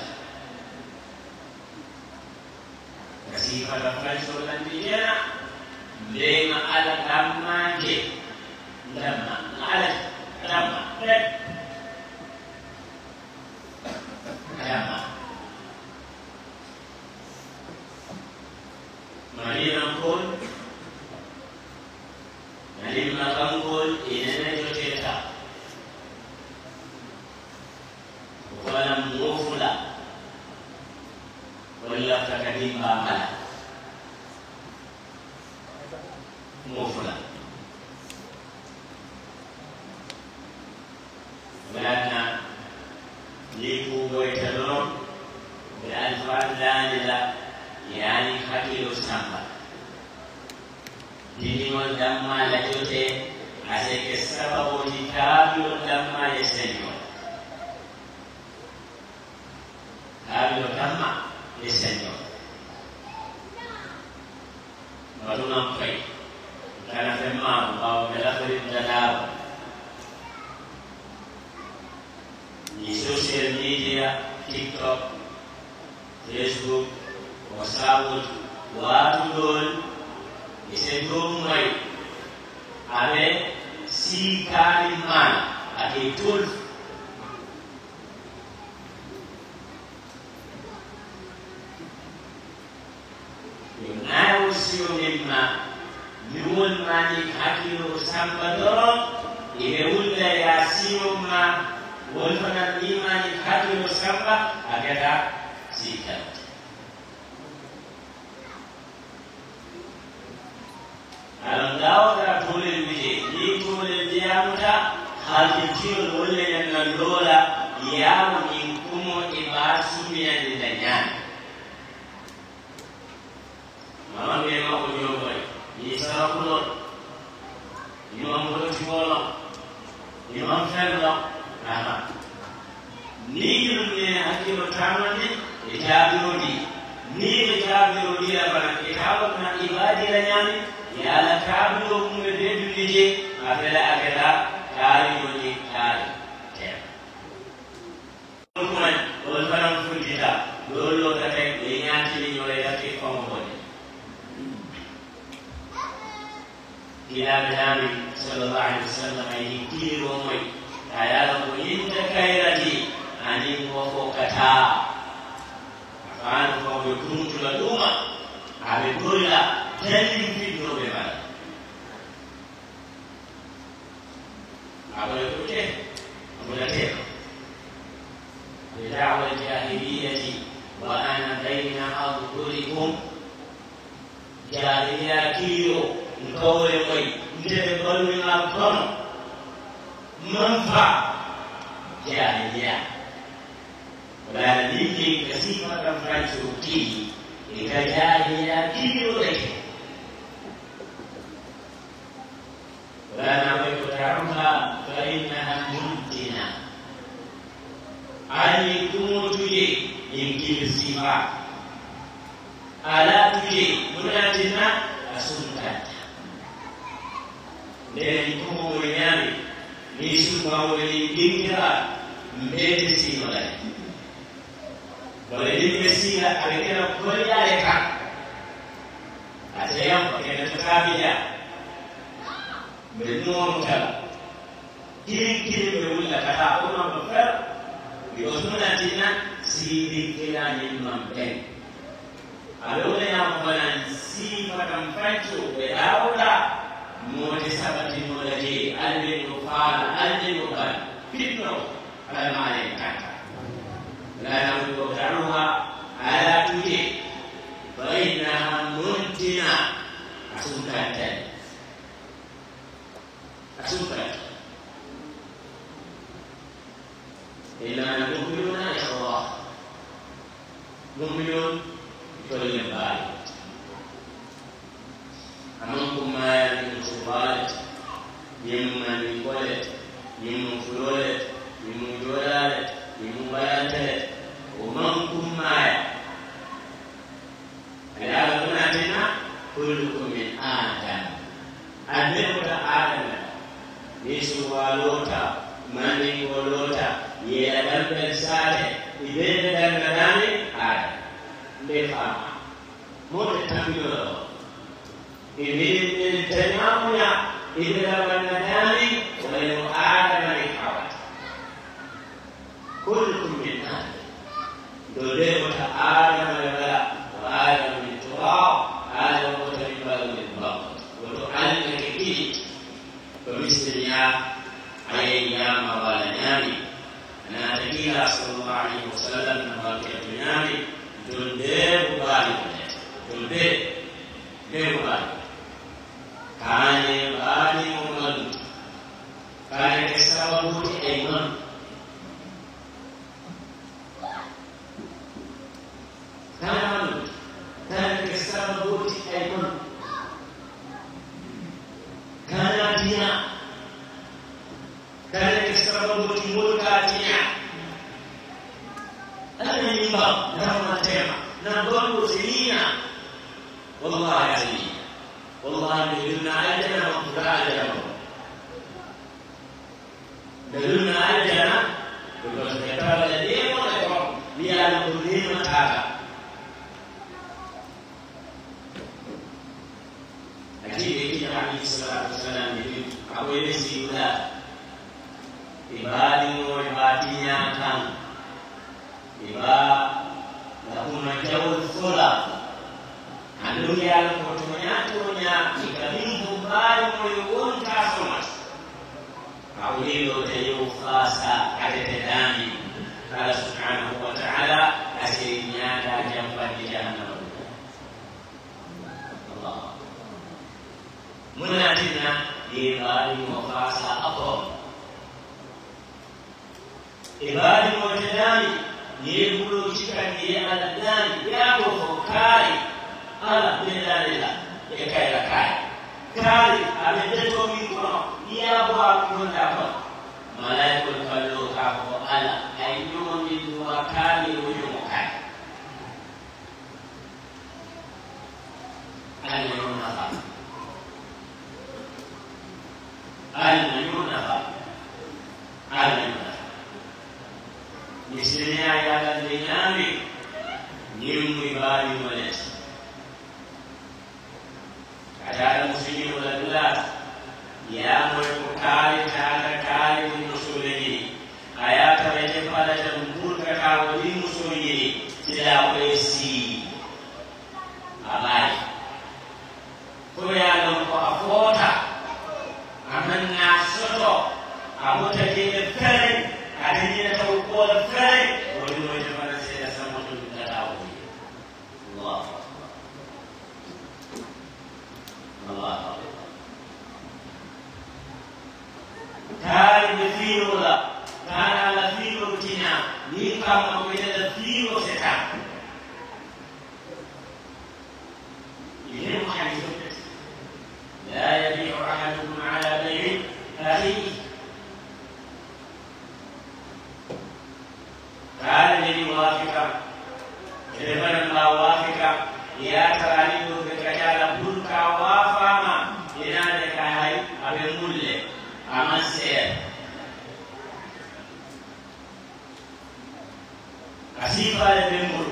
kasifa la fasho la dijana lema ala tamanje ndama ala ndama ndama Madinankol nalim makankol inene joteta wala mufula wala takadimba mala mufula wala liku boytalon bi alfadlanila yani hakilo samba dinimon damma la jote aseke sababu tikabilo damma yesenyo kabilo damma yesenyo maduna mpai kana fema bao bela farid dalab ni social media TikTok Facebook WhatsApp watu dol isedum mai ave si kaliman ake tul yunayo sio mimma yuul mani hakilo sambadoro ile ulda ya sio ma wolfana imani hakilo samba akata sika alangao da tole bije ni tole diamuta hakikio wole na lola yao ni kumo ibasu ya ndanyana mama mema kunyomba ni sarakulo ni mambo tiwala ni mamfela aha ni yule hakilo tamani itabirodi ni itabirodi abana itabu na ibadi la nyani yala kabilo kumbe dedu lije afela akela kali yoni kali te kuma wal faram fundita lolo kate yenyati ni nyole kate komone ila nabi sallallahu alaihi wasallam ayi kiro moy ayala ko yinta kairati ani ko kata afan ko be kuntu la duma abe dolla tani video be bala abale kote abulate bid'ah al-jahiliyyah wa ana baina adhurikum jahiliya kiyo nkawle moy ndebe balu na kono manfa jahiliya wala liki kasifa kama chuki ikajahiliya kiyo leke ولا نعرف تعرفها فإنها منتنة أن يكون تجي يمكن الصفات ألا تجي منتنة أسنتات لأن يكون وينامي ليسمى وليدينها mbete si wala wala nimesiha alikena kweli aleka atayam kena tukabia benor kala kiri kiri bewula kata ona bafar yosuna tina sidi kila ni mambe alona ya mbana si patamfancho bedaula mote sabati molaje albe nufala albe nufala pitno ala male kata la namudokaruha ala tuje baina muntina asukata asukata ila mu'minuna ikhwah mu'minun kullu bal amankum ma min subalat yimma min qalat yimma fulat yimma jolalat yimma bayatat ومنكم معي الآن هنا كلكم من آدم أدمت آدم يسوع لوتا ماني ولوتا يلدم بالسالة إذا دم نامي آدم بفهم مو تكمله إذا تنامنا إذا دم نامي ولو آدم لحوت كلكم من آدم دولة آدم ولا وآدم من تراب آدم sababu aikon kana tinya kana sababu mulka tinya ana nyimba na matema na bongo zinia wallahi azim wallahi nilina ajana wa qur'ana nilina ajana because katala demo na ni ala kulima taka akili ya Ali sallallahu alaihi wasallam ni awelezi ula ibadi mo ibadinya kan iba na kuna jawu fula anduya ko tonya tonya ikabimbu bali mo yonta somat awilo tayo fasa atetedani Allah subhanahu wa ta'ala asirinya da jamba di jahannam Allah munatina ibadi mo fasa apo ibadi mo tedani ni bulu chika ni ala dani yako kai ala bilalila yakaila kai kai amedeto mikono yabo akunda kwa malaikul kallo kako ala ayyo ni duwa kali uyo kai ala yona ba ala yona ba ala yona Misalnya yang dinami nyimu ibadi malet. Ada muslim ulama yang mengkali kata kali musuh ini. Ayat terjadi pada jemput kata di musuh ini tidak besi. Abai. Kau yang lempo afota, aman nasoto, abu terjadi kering. Adanya tahu kuat kering, boleh macam mana saya sama tu tidak tahu. Allah, Allah. Kali berfiru lah, karena berfiru tina, ni kamu boleh berfiru sekarang. Ini bukan itu. لا يبيع أحدكم على بيع أخيه. Kali jadi wafika, kedepan Allah wafika, ya teraliu berkacala burka wafama, ina dekai abe mulle, amaser. Asifa le bembul,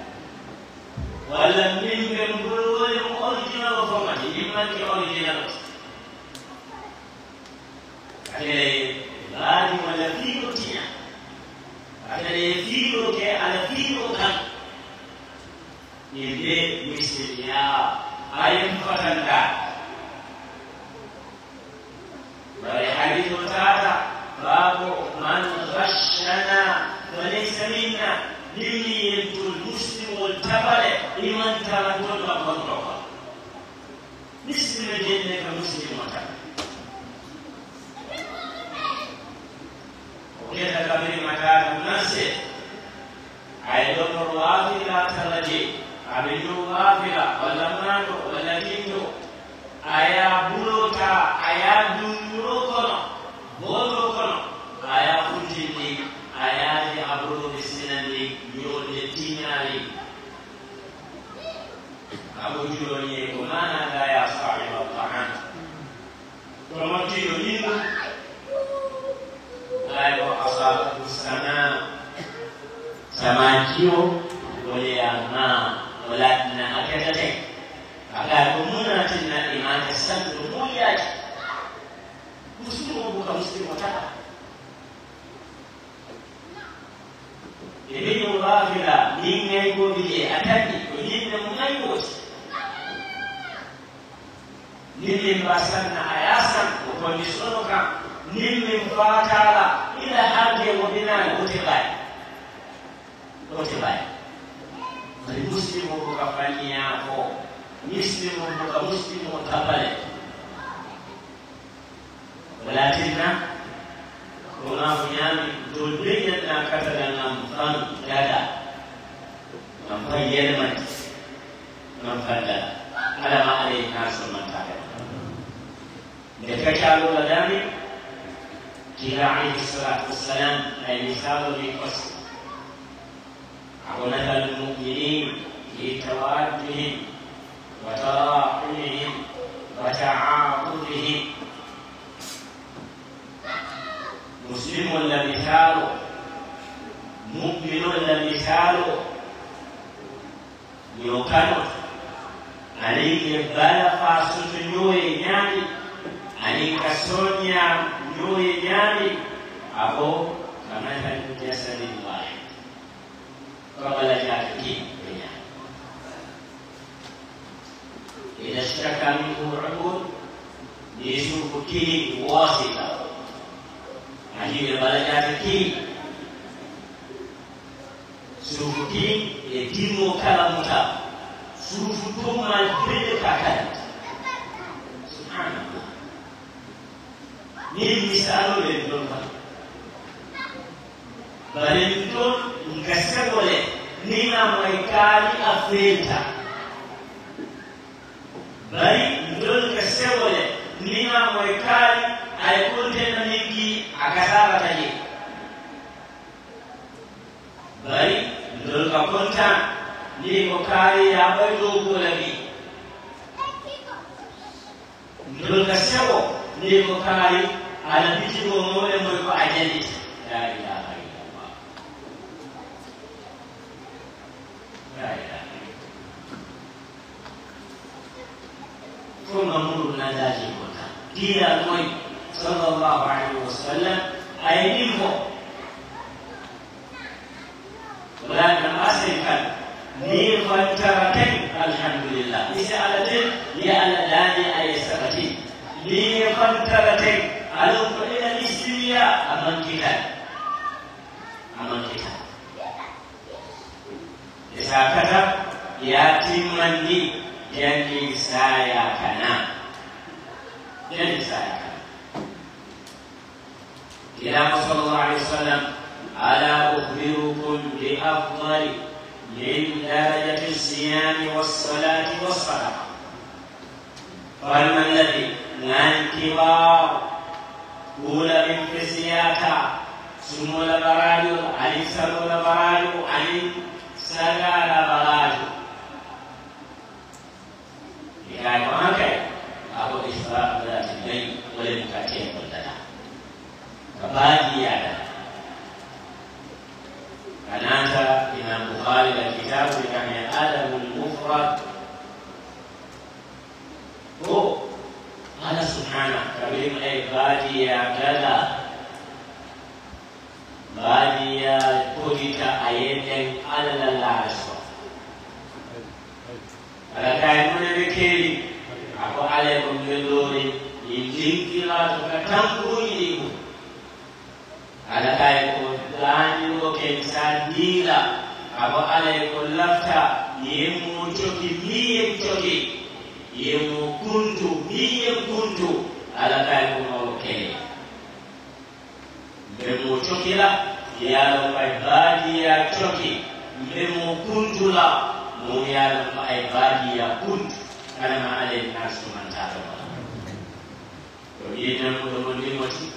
wala min bembul wala original wafama, iman ki original. Kali lagi wala fiku tia. Ada fiiro ke ada fiiro kan ini misalnya ayat fatanda dari hadis utara babu man ghashana walaysa minna niyatul muslim wal tabale iman tarakun wa qadra muslim jenne ka muslim mata kita kami maka nasi ayat berwafila terjadi abidu wafila wala mano wala kinto ayat buluta ayat dulu kono bolu kono ayat kunjini ayat di abru bisinani yode tinali abu juroni kumana daya sahib al-Quran kalau tiyo ini ayo asal sana sama kio boleh ama olatna akadate agar kumuna tinna iman satu mulia muslim bukan muslim mata ini wafila ningai go biye ataki ko hinne mungai go nini basanna ayasan ko kondisono ka nini fatala ila hadi wabina utibai utibai bali muslim ko kafanya ko muslim ko muslim ko tabale walakinna kuna bunyani dulbinya na kata dengan mfano dada nampai yeman من فضل على ما عليه الناس ومن تابعه لتكالوا لدامي كلا عليه الصلاة والسلام أي مثال للقصر ومثل المؤمنين في توادهم وتراحمهم وتعاطفهم مسلم لمثال مؤمن لمثال يوكانو عليه بلا فاسوت نيوي نيامي عليه كسونيا نيوي نيامي أبو كمثل جسد واحد قبل جاتكي إذا اشتكى منه عضو يشوف كيه واسطة عجيب بلجاتكي sufuki e dimo kala muta sufu to ma bede kakala subhanallah ni misalo le donka bale to ngasagole ni na moikali afeta bali ndon ngasagole ni na moikali ay kontena mingi akasara taje bari ndol ka kontan ni ko kari ya bay do golami ndol ka sewo ni ko kari ala biti ko mo e moy ko ajali la ilaha illallah la ilaha ko mamuru na daji ko ta dira moy sallallahu alaihi wasallam ayimo ولكن أسرقا لفترتين الحمد لله لسألتين لألداني أي سرتين لفترتين ألوك إلى الإسلامية أمان كتاب أمان كتاب إذا كتب يأتي مني يني سايا كنا يني سايا كنا كلام صلى الله عليه وسلم ألا أخبركم بأفضل من درجة الصيام والصلاة والصدقة فالما الذي نانكبار أولى من فسياتا سمو لبراجو علي سلو لبراجو علي سلو لبراجو لكي يقول أبو إسراء ذات الليل ولمكاتين والدنا كبادي يادا أناتا إمام بخاري الكتاب كان الأدب المفرد هو قال سبحانه كريم أي بادي يا كذا بادي يا كوديتا أيدين على الله على كائن بكيري أكو عليكم بالدوري يجيك لا تكتمكوني على كائن لاني وكين ساديلا أبو عليكم لفتا يمو تشوكي ميم تشوكي يمو كنتو ميم كنتو على كائن وكين يمو تشوكي لا يالو باي يا تشوكي يمو كنتو لا مو يالو باي يا كنتو أنا ما عليه الناس من تعلم ويجينا مدمن موتي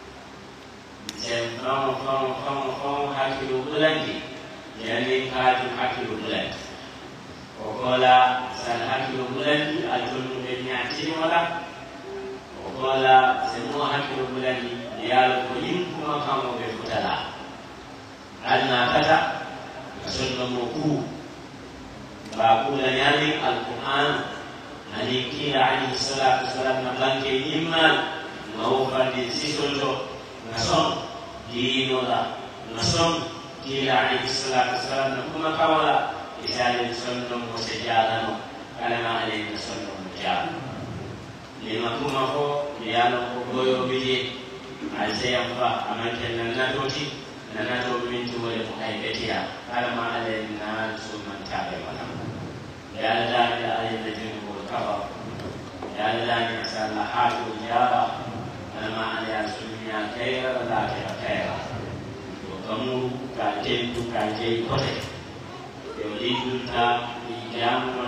Sen fam fam fam fam hakilu bulandi yani kadi hakilu bulandi okola san hakilu bulandi altunu be nyati wala okola semo hakilu bulandi yalo ko yinkuma kamo be futala alna kata sunna moku ba kula yani alquran ali kila alayhi salatu wassalam na banke iman mawfa di sisolo nasom dino la nasom kila alayhi salatu wassalam na kuma kawala isale sunno mo sejala no kana na alayhi sunno mo jala lima kuma ko yalo ko goyo bije alse yamba amanke nan na doti nan na to min to wala ko ay betiya kala ma alayhi na sunnan tabe wala ya la ya alayhi jin ko kawa ya la ya sala hatu jara nama alayhi sunnya khaira la khaira to kamu ka tentu ka je kote yo lidunta di jamu no kase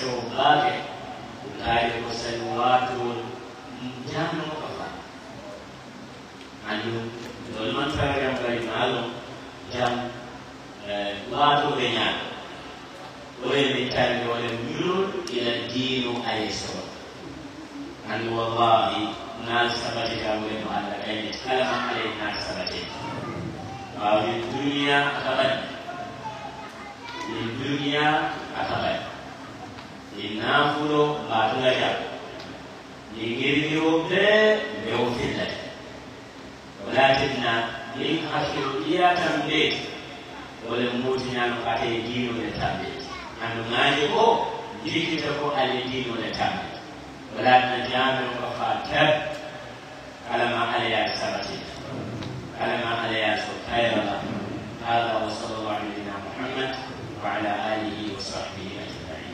sewo baake ngaari ko sani waatol jamno ko fa andum ɗon man tawagam bari maalon jam waatoɓe ñaama oye min tari wole mirol ila diino aye sowa andu wallahi naal sabatita wureno allah gaynete kala ma alay naal sabatete wawi duniya aka ɓaɗi in duniya aka ɓaɗi in naafulo mbaatuga jam ni ngirgiro ɓe mbewo fillate walatinna min hakkilo ƴiyatan ɓeeti wole muutinano ate diinole tamɓeeti andu ŋaaji o jikkita ko ale diinole tamɓeeti walatina jamen ko fa tab alama alayaade sabatita alama alayaade so kayrala hada wa sallallahu ala nabina muhammad wa ala alihi wa sahbihi ajmain.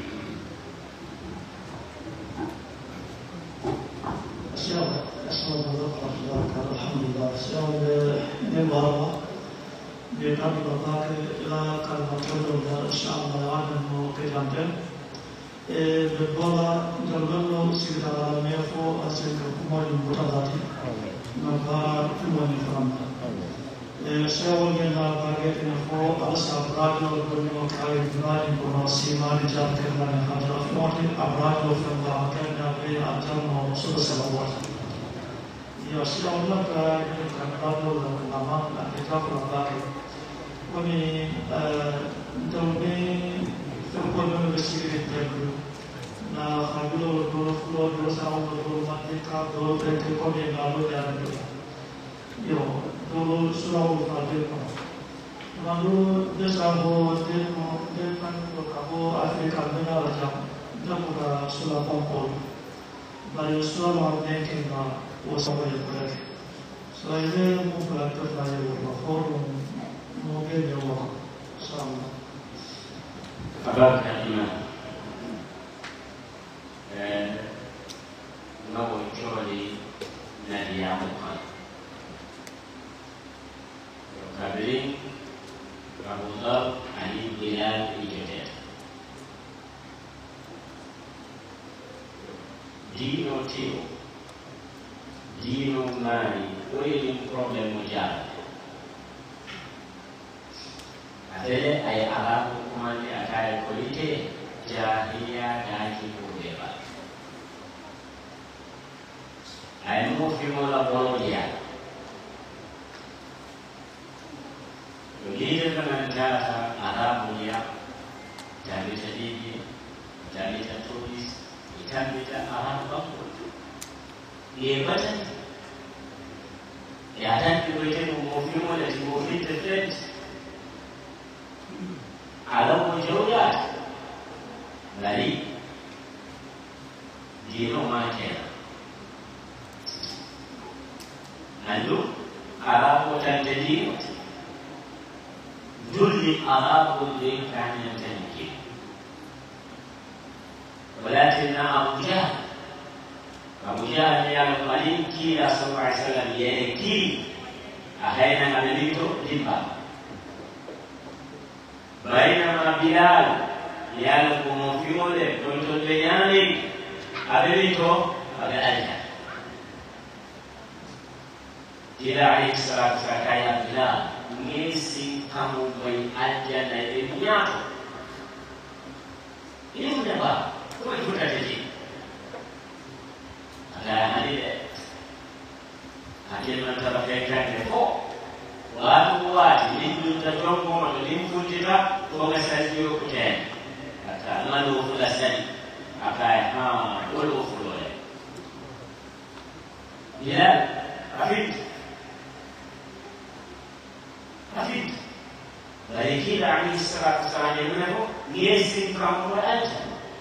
السلام عليكم ورحمة الله وبركاته. الحمد لله. السلام عليكم ورحمة بقدر الله إلى كلمة الله إن شاء الله يعلم وكيفان بالبلا جلبنا سيد العالمين فوق أسير كمال المتضاتي نبار كمال الفرامة سيول من الباقيات فوق أسا أبراج والبني وكاي بلاد كنا سيمان جاب كنا نحضر فوق أبراج وفرما كنا بين أجمع وصول سلوات يا سيول لك كنبار والنما أتكاف الباقي ومن دولي فوق من بسير التبلو na habilo dolo flo dolo sawo dolo matika dolo tete ko be ngalo ya yo dolo surawo fate ko mando desa ho de mo de kan ko kabo afrika mena la jam jamu ka sura ko ko bari sura ma ne ke na o sawo ya ko so ine mo ka to na yo ko foro mo ge yo sama abaka ina ngabo joli na diyamu kan kabiri Abdullah Ali Bilal Ijodet dino tio dino mari oyi problem mo jara adele ay arabu kumani atay kolite jahiliya daki kubeba ay mo fi mo la bono dia ngide kana jara arabu ya jadi jadi jadi tulis ikan kita arabu bangko ye batan ya dan kita mo fi mo la mo fi tefet ala mo joya lari dino makera lalu arabu tantadi dulli arabu li kana tanki walakin Abu Jahl Abu Jahl ya mali ki sallallahu alaihi wasallam yeye ki ahaina analito limba baina Bilal yala ko fiole don to le yani adelito aga alja ila alayhi salatu wa kaya Bilal ngesi kamu boy alja na dunia ini udah ba ko ikuta jadi ada hadi akhir mantara kaya ko watu wati lindu tajongo malimfundira ko ngasajio kutenda ata ngalo fulasani akaya ha dolo fulole ya afid afid bali kila alayhi salatu wasallam yemeko yesi kama alja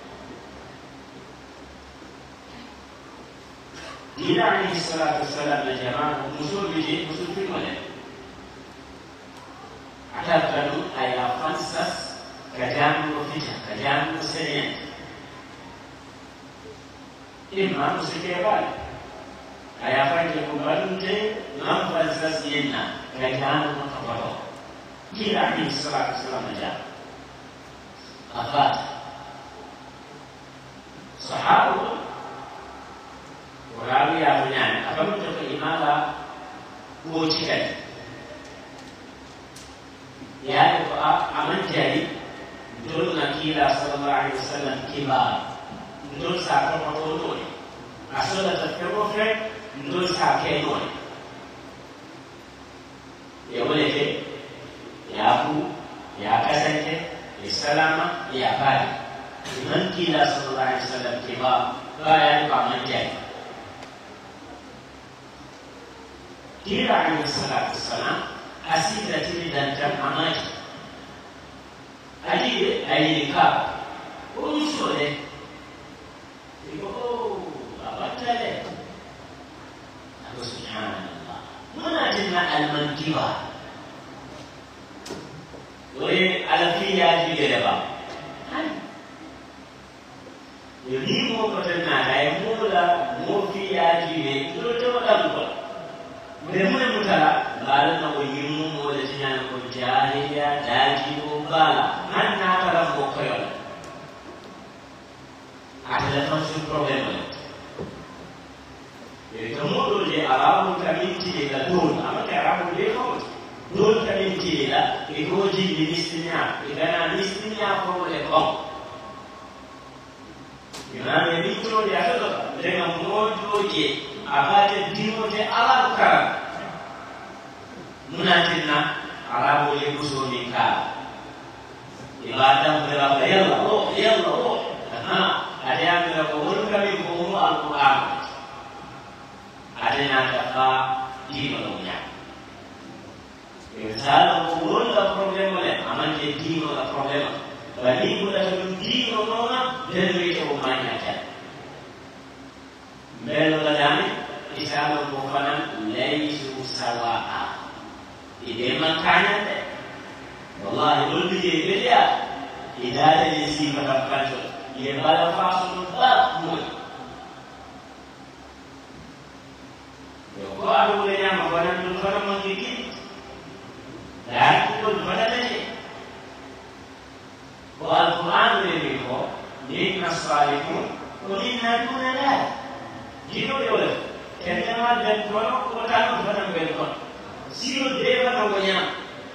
kila alayhi salatu wasallam jamaa musul biji musul filmole atakanu aya fansas kajamu fita kajamu senya imma musikebali aya fanje kumbalunte nam fansas yenna kajamu makabaro kila alayhi salatu wasallam ja afat sallam kibar ndol sa ko to no asola ta ko fe ndol sa ke no ya wale ke ya ku ya kasance ya salama ya bari man kila sallallahu alaihi wasallam kibar bayan ba man jai kila alaihi salatu wassalam asida tini dan amaji ali ali ka unsole iko abatale Allah subhanallah mana jinna al-mankiba we alafiya ji da ba yoni mo ko tanna dai mula mo fiya ji ne to to da ko me mun mutala balan na ko yimu mo da tinya ko jahiliya daji ko bala an na kala ko kayo ada kan su problem e to mo do je arabu kaminti da don amma ka arabu le ko don kaminti da e ko ji ministinya e kana ministinya ko le ko yana ne bitro ya to daga mo do je abade dimo je ala ka munatinna arabu le buso ni ka ibadam berapa yalla oh yalla oh ha ada yang berapa ulun kami buku Al-Quran ada yang ada di bawahnya kalau ulun ada problem boleh aman jadi di bawah problem bagi kita sebelum di bawah dan mereka bermain aja melolani Islam bukanan laisu sawa'a ide makanya deh wallahi ulun dia beda tidak ada di sini pada kantor dia pada fase tempat mui. Joko ada bolehnya makanan dulu pada menggigit dan pun pada lagi. Kalau Al-Quran lebih kau, ni nasralimu, kau ni nak mana dah? Jino dia boleh. Kerana dan kalau kau tahu pada berikut, siapa dia pada banyak.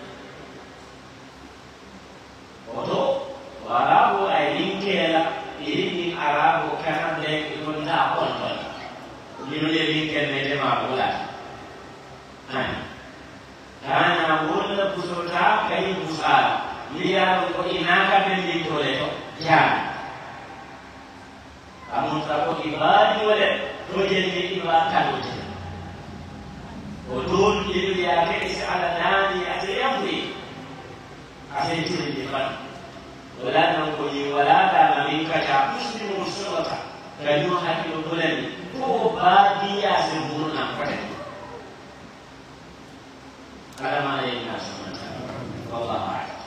Oto. Arabu ay linkela ilini arabu kana de ikonda konton lino le linkel ne de ma bola han kana wala busota kay busala liya ko inaka de linkole to ja amun ta ko ibadi wala to je ni ibada to je odun liyo ya ke ala nani atayamri ate tiri de fan ولا نقول ولا تعلمين كذا مسلم مسلمة كانوا حكي يقولني هو بادي يسمون نفسه هذا ما لنا سمعنا والله أعلم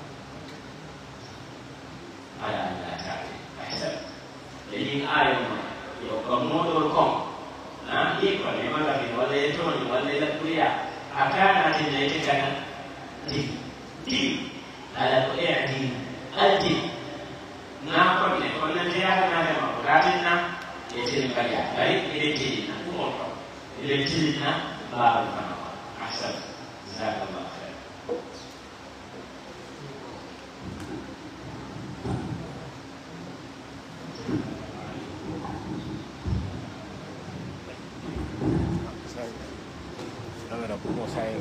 على أن لا تعلم أحسن لين آية ما يقومون بالقوم ها يقول لما لكن ولا يتوني ولا يلقيا أكان أتني كذا دي دي على كل دين alti na ko ne ko na ya na ne ma ratin na e tin ka ya bari ile tin na ko ko ile tin na ba ba ahsan jazakallahu khair Ahora podemos saber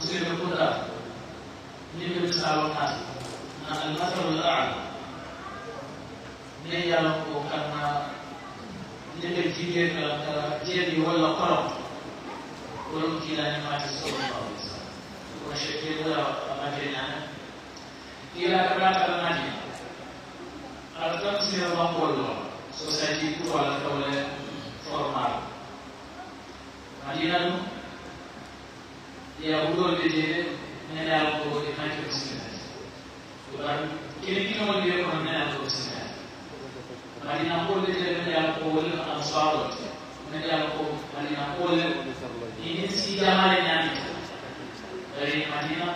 مسلم كلها نبي مثال الناس أن المثل الأعلى نيا لكم كنا نبي جيجي كلا جيجي ولا قرب ولا ممكن أن ما تصير وشكل ولا ما جينا إلى كبرات المدينة أردت سير بقول society ku wala kawle formal madina ya budol de de nena ko de kanke business to dan kini kino wal de ko nena ko business madina ko de de nena ko wal am sawot nena ko madina ko le ini si jamale nyani dari madina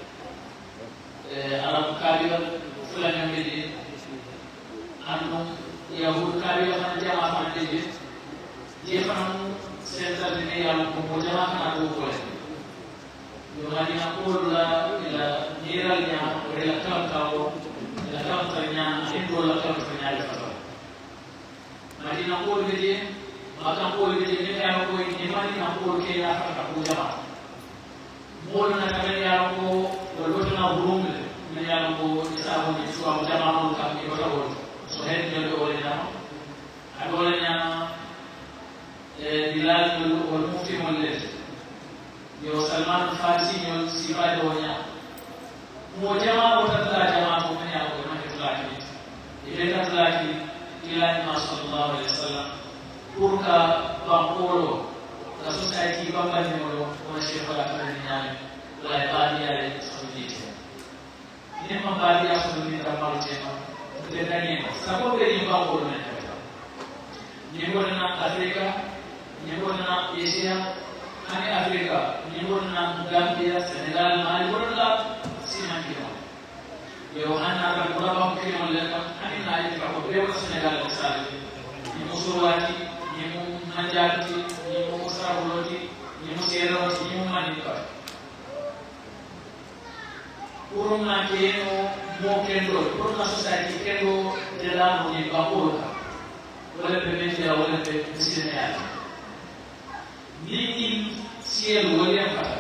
eh arab kabila fulana de anu Yahud kali akan jamaah mandiri, dia kan sensor ini yang mengucapkan aku boleh. Jadi aku lah, ila niralnya, ila kau, ila kau ternyata, itu lah kau ternyata itu. Jadi aku jadi, maka aku jadi ni aku ini mana aku kaya aku jamaah. Mula nak kaya aku, berbeza nak burung, ni aku isabu ni suam jamaah kami berabur. Sohen jolo olena agolena dilal wal mufti mollet yo Salman Farsi yo sifa donya mo jama ko tata jama ko men ya ko man tulaki ile ka tulaki ila ni sallallahu alaihi wasallam purka bangolo la society bambani mo ko shefa la kan nyane la ibadi ya le sodite ni mambadi ya sodite kama chema Tentangnya, siapa beri bangkul mereka? Nyebut nama Afrika, nyebut nama Asia, hanya Afrika, nyebut nama Gambia, Senegal, Mali, nyebut nama Sina Kira. Yohana akan berapa mungkin mereka? Hanya naik kalau beliau Senegal misalnya, nyebut Sulawesi, nyebut Manjati, nyebut Saruloti, nyebut Seroti, nyebut Manipur. Urung na keno mo kendo, urung na society kendo jela mo ni bangkul ka. Wala pementi ya wala pe misine ya. Ni siel wala ya kata.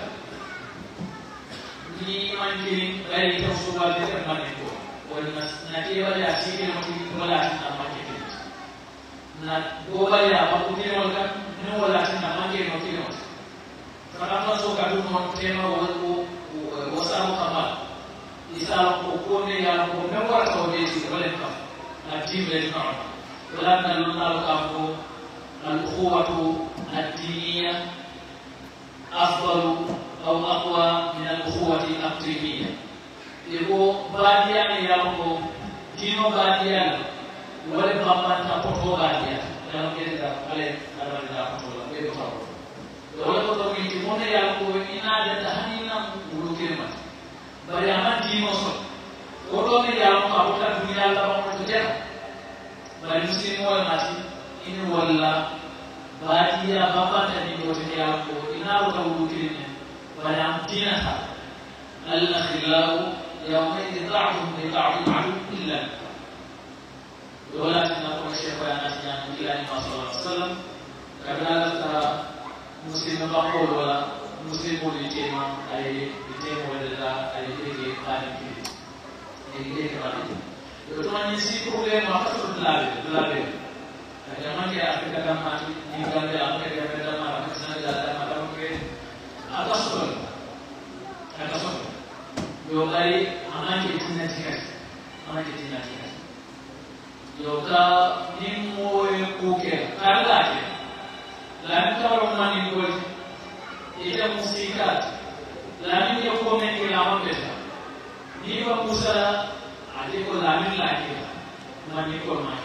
Ni manjini gari ito suwa de mane ko. Wala na na ke wala ya sike mo ti wala na mane ke. Na go wala ya ba ku ni wala no wala na mane no ti no. Karena so ka du mo tema wala ko wasa mo kama. Islam hukumnya yang memang terjadi oleh nabi Muhammad. Dalam nalunal kamu al-ukhuwatu ad-diniyah afdalu atau aqwa min al-ukhuwati ad-diniyah. Ibu bagian yang dino bagian oleh bapak tak potong bagian dalam kita oleh dalam kita potong itu tahu. Oleh potong itu mana yang ini ada tahanan bulu kirim. Bari aman dino so odo ni yalam ka buka dunia la ba ko jera bari muslim wala mati in walla badi ya baba ta ni do te ya ko ina ko wudu kirine bari am dina ta al akhillahu yawma yad'uhum li ta'dil adu illa wala tinna ko shefa ya nasiya ila ni sallallahu alaihi wasallam kadala ta muslim ba ko wala muslim mo ni tema ay tema wala ay ke kali kiri ini ke kali itu cuma isi problem apa tuh lalu lalu jangan ya kita kan mati tinggal di apa kita kita marah kesana jalan mata mungkin atas pun atas pun yogai aman kita nantikan aman kita nantikan yoga ni mau kuke karla ke lalu kalau mani gol itu musikat lamin ya ko men ke lawan beta ni ba musa ade ko lamin la ke mani ko ma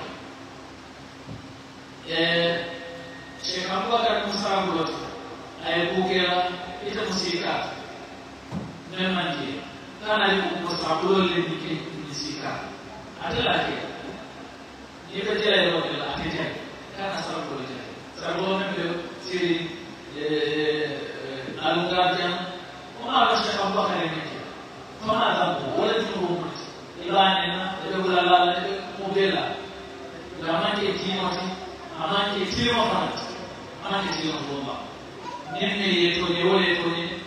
eh Sheikh Abu Bakar Musa bulo ay bu ke ita musika men man ke kana ni ko Musa bulo le ni ke musika ade la ke ni ba jere do ke la ke jere kana sa bulo jere sa bulo men ke siri eh alungarjan وما بشك الله خير منك فما ذنبه ولا ذنبه إباننا يقول الله لا مبلا لما تيجيني أما تيجيني ما فهمت أما تيجيني الله نمني يتوني ولا يتوني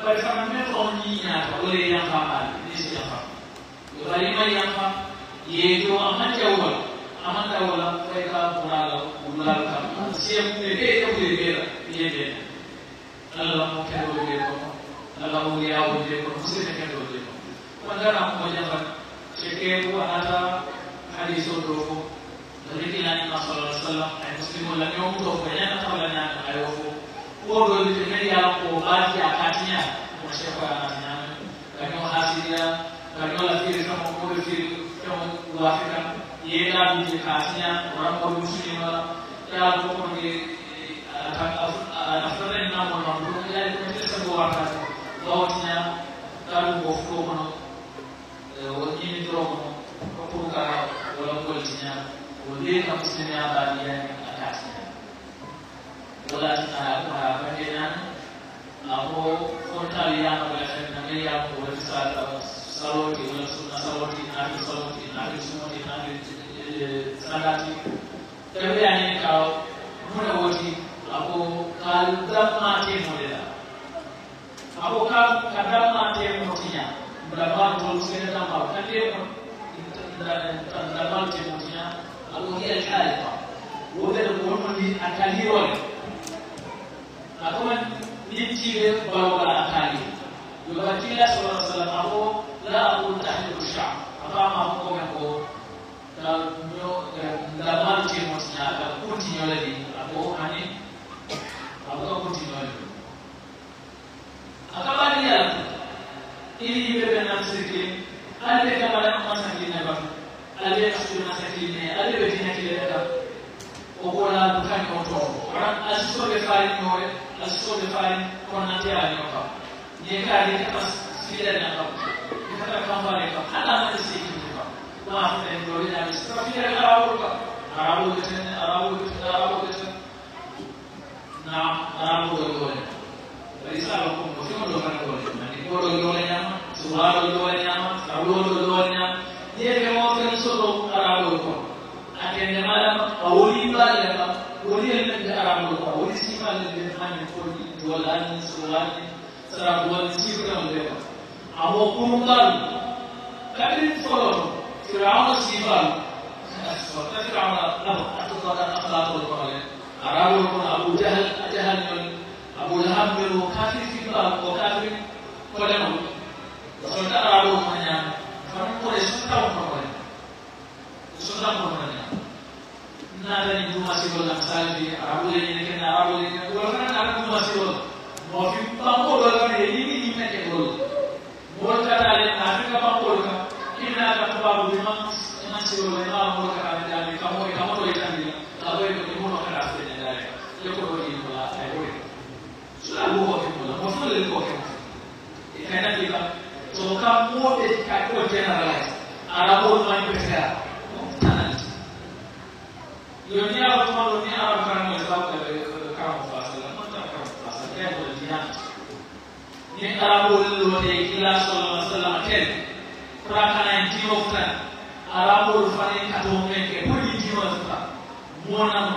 bari fana men ko ni ñaata wala yam fa ni si yam fa yo bari ma yam fa ye do amman jawwal amman dawla fay ka burala burala ka siem ne be e ko be la ye be Allah mo ke do be ko Allah mo ya wo be ko musi ne ke do be ko wandara mo jam fa ceke ko anata hadiso do ko Nabi Nabi sallallahu alaihi wasallam ay muslimu la ñoo do ko ñana tawla ñana ay wo ko do li ne ya ko baati akatinya ko cheikh anatinya ka ñoo hasiya ka ñoo la firi ko ko do firi ko wafika yela bi katinya ram ko muslima ya ko ko ni afara na mo no ko ya ko te sa bo waka bawtinya ka ko ko ko no wo ni do ko ko ko ka wala ko tinya Boleh kamu sini abadian atasnya. Bola kita apa bagian aku kontalian boleh saya namanya yang boleh bisa saloti boleh sunnah saloti nabi saloti nabi saloti nabi salati. Tapi ini kalau mana wajib aku kalau dah mati modal. Aku kalau kadang mati motinya berapa puluh sen tambah kan dia dah mati motinya. Aku dia kaya, udah orang ni akali orang. Aku man ni ciri bawa akali. Juga tidak seorang salam aku, lah aku tak ada usaha. Apa aku kau aku, kalau dalam ciri maksudnya aku continue lagi. Aku ani, aku aku continue lagi. Akalan dia, ini juga benar sedikit. Ada kawan masa ini apa? Ada yang masakin ni, ada betina kita dah. Okola bukan kontrol. Orang asal berfain ni, asal berfain konan dia ni apa? Dia kali kita sudah nak apa? Kita tak kamar ni apa? Ada mana sih kita apa? Maaf, saya boleh jadi. Tapi dia Arab apa? Arab itu, Arab itu, Arab itu. Nah, Arab itu boleh. Jadi saya pun mesti melakukan boleh. Nanti boleh boleh nama, suara boleh nama, Arab boleh nama. Dia memang kan solo Arab itu. Akhirnya malam awli balik apa? Awli yang di Arab itu, awli sifat yang di mana pun jualan, jualan, serabuan sifat mereka. Amu kumukal, kadang solo, Firaun sifat. Seperti Firaun apa? Atau kalau akhlak itu kalau Arab itu Abu Jahal, Jahal itu Abu Lahab itu kafir sifat, kafir kalau seperti Arab itu hanya Kamu boleh suka apa? Suka apa? Nada ni dua masih bola salji, Arab ni ni kena Arab ni. Bola kan Arab dua masih bola. Mau film pampu bola kan ini ni ni nak bola. Bola kan ada Afrika pampu bola. Kita akan bawa memang masih bola memang bola kan ada di kamu kamu boleh cari. Kalau itu ni bola kan ada di dalam. Dia kau boleh bola, saya boleh. Sudah bola bola, mau boleh bola. Ikan kita. So kamu boleh kau generalize. Arab main besar. Tanah. Dunia apa dunia Arab kan mesra dari kamu fasal. Macam kamu fasal. Dia boleh jinak. Ni Arab boleh ikhlas sallallahu alaihi wasallam ken. Prakana injio kan. Arab boleh fani katome ke. Boleh injio kan. Mona mo.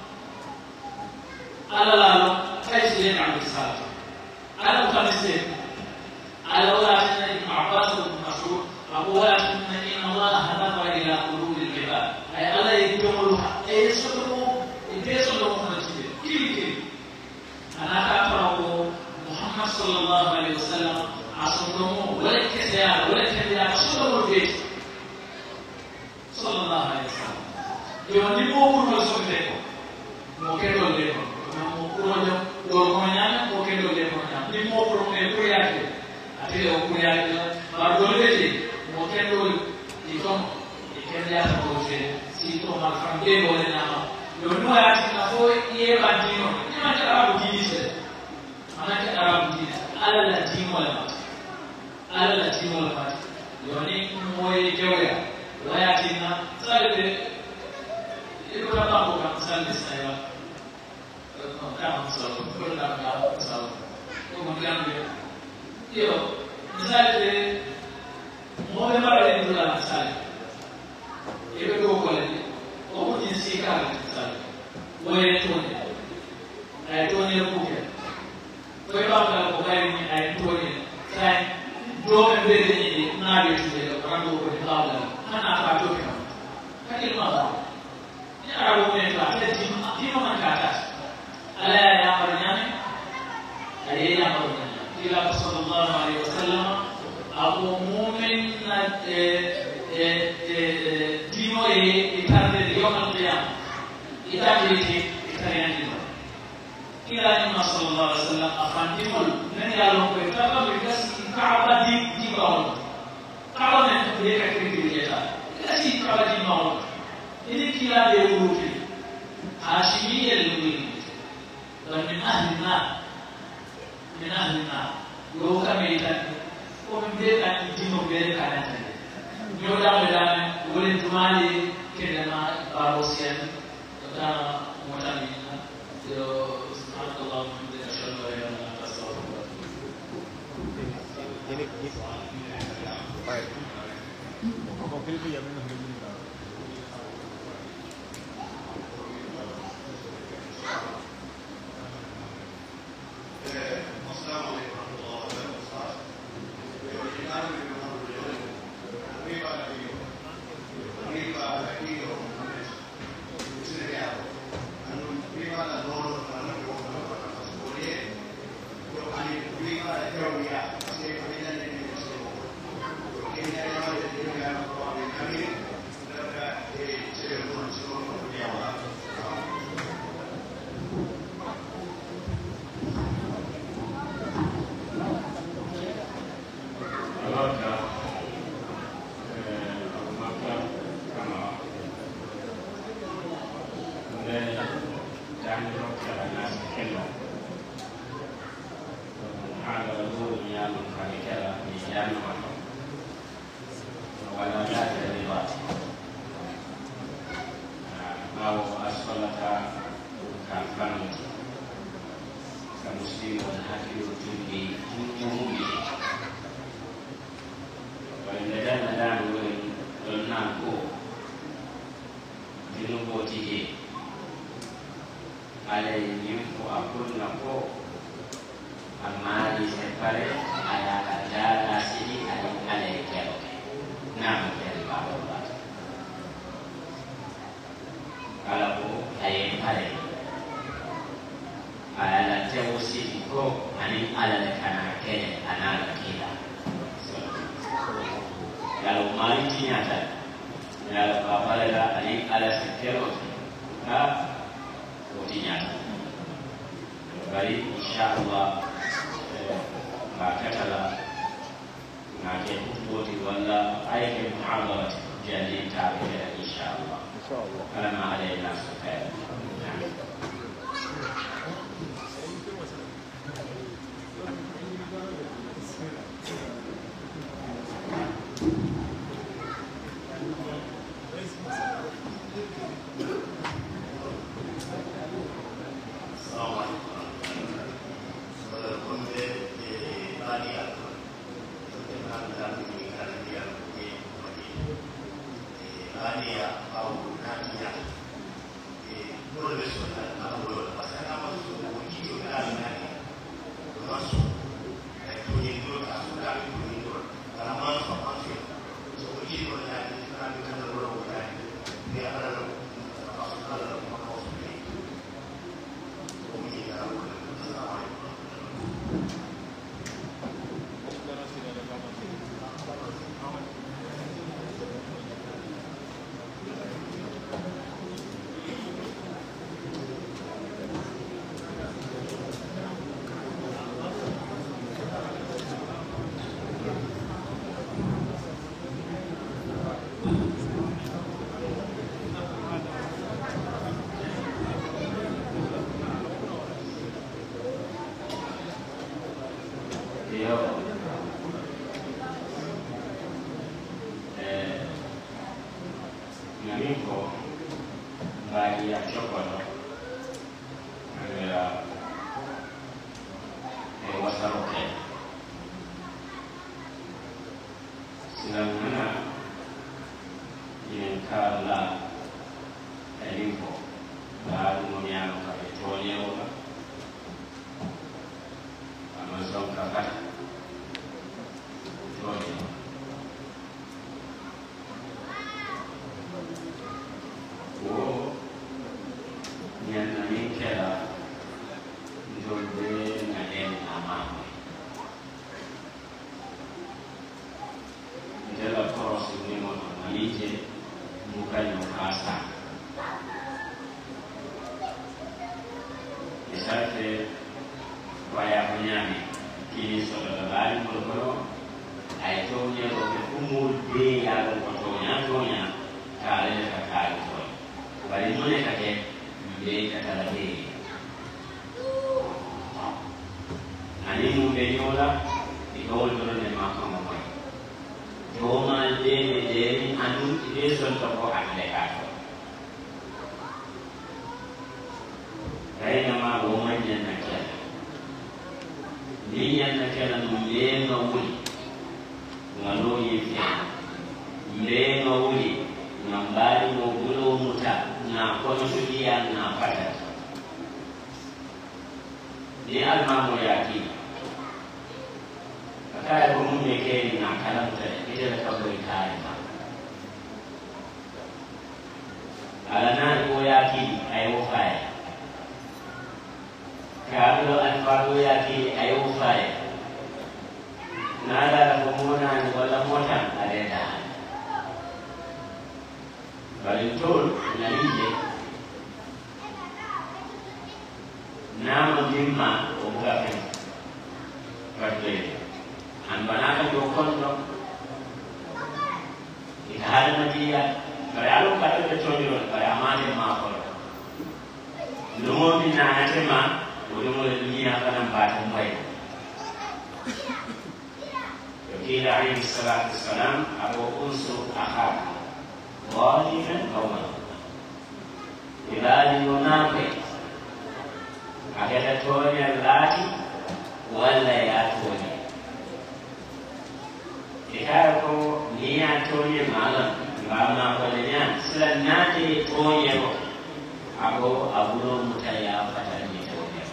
Ala la kai sile na misal. Ala kan sile. Ala wala Ibn Abbas bin Mas'ud Abu Hurairah inna Allah hadara ila qulubil ibad ay Allah yidumul ay sulu ideso lo manajibe kili kili anaka farako Muhammad sallallahu alaihi wasallam asunumu wala kisya wala kadiya sulu be sallallahu alaihi wasallam yo ni mo ko so be ko mo ke do le ko mo ko do do ko nyana mo ke do le ko nyana ni mo ko me ko yake ati o ko yake ba do le ji mo ke do ni ko ke ya ko je si to ma kan be do le na yo no ya ti na ko ye ba di no ni ma ta arabu di se ana ke arabu di ala la ti mo la ala la ti mo la yo ni mo ye jawya wa ya ti na sale de ilo ka ba ko kan sale sa ya ko ka so ko la ka so ko mo kan be yo misali mo be mara ni dula misali ebe do ko le o mo ni si ka misali wo ye to ni ay to ni ko ke ko ba ka ko kai ni ay to ni dole bai da ne na da shi da ran ko da Allah kana fa to ka kake ma ba ina rawo ne ta ta ji ji ma ka ta ala ya marnya ne ale ya marnya ila sallallahu alaihi wasallam abu mu'min na dino e itarde yawm al-qiyam itarde ti itariani ila inna sallallahu alaihi wasallam afandimul nan ya lo ko taba be gas kaaba di di bawo kaaba ne be ka kiri ta kasi kaaba di bawo ini kila de wuruti hashimi al-mu'min wa min ahli na min ahli na yo ka me ta ko be ka di no be ka na ta yo da me da wole tumali ke da ma barosian da motani yo سبحانك اللهم وبحمدك اشهد ان لا اله الا انت استغفرك Ini ini baik. Mobil itu yang mana ini? kumul be ya lo ko to nya to nya ka le ka ka to bari mo ne ka ke be ka ta la be ani mo be yola di ko do ne ma ko mo ko to ma de ne de ni anu de son to ko an le ka to kai na ma wo ma nya na ka ni nya na ka na mo le no wuli ngalo yifi le no wuli ngambali mo bulo muta na ko no dia na pata ni alma mo yaki kaya ko mun ne ke na kalanta ita da kabari kai ma alana ko yaki ayo fai kalo alfaru yaki ayo fai nada ko mona ni wala mota areda bali tol na lije nama dimma o gafe gafe an banaka do kondo ikahal majiya bayalo kala to chojiro bay amane ma ko lumo minna atema lumo le dunia kana mbata moy kila alayhi salatu wassalam abu unsu akhar waliman qawma ibadi munafiq akata tonya lati wala ya tonya ikara ko ni ya tonya malam ngama ko nya sila nati tonya ko ako abulo mutaya fatani tonya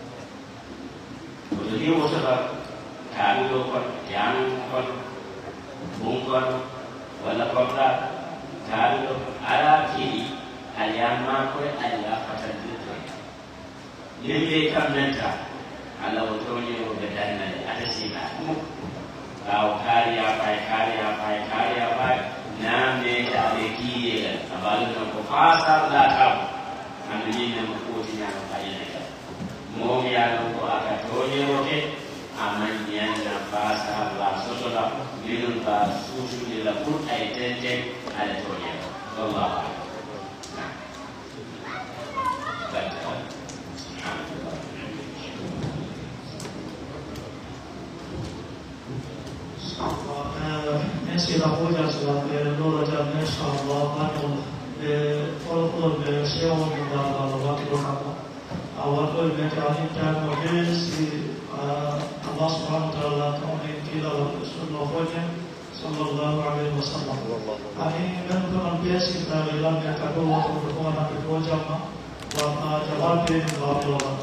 ko jadi musabab kalu kon yang kon bungkon wala kota kalu ala kiri aliyama ko ala fatan dito limbe kamnanta ala wotonye o bedana ada sina law kariya pai kariya pai kariya pai nambe ta de kiye abalu ko fasa la ta andini mo ko tinya pai ne mo ya ko aka tonye oke amanya na bahasa la sotola bilun ba susu de la put ay tente ala tonya wallahu nah baca Merci la voce sulla loro già messo Allah panel e follow the show da la waktu kamu awal ko be ta ni ta mo si Allah subhanahu wa ta'ala kami kila Rasulullah sallallahu alaihi wasallam. Ani men ko an biasa kita dalam yang kedua waktu berkuasa kedua jama wa jawab bin Abdullah.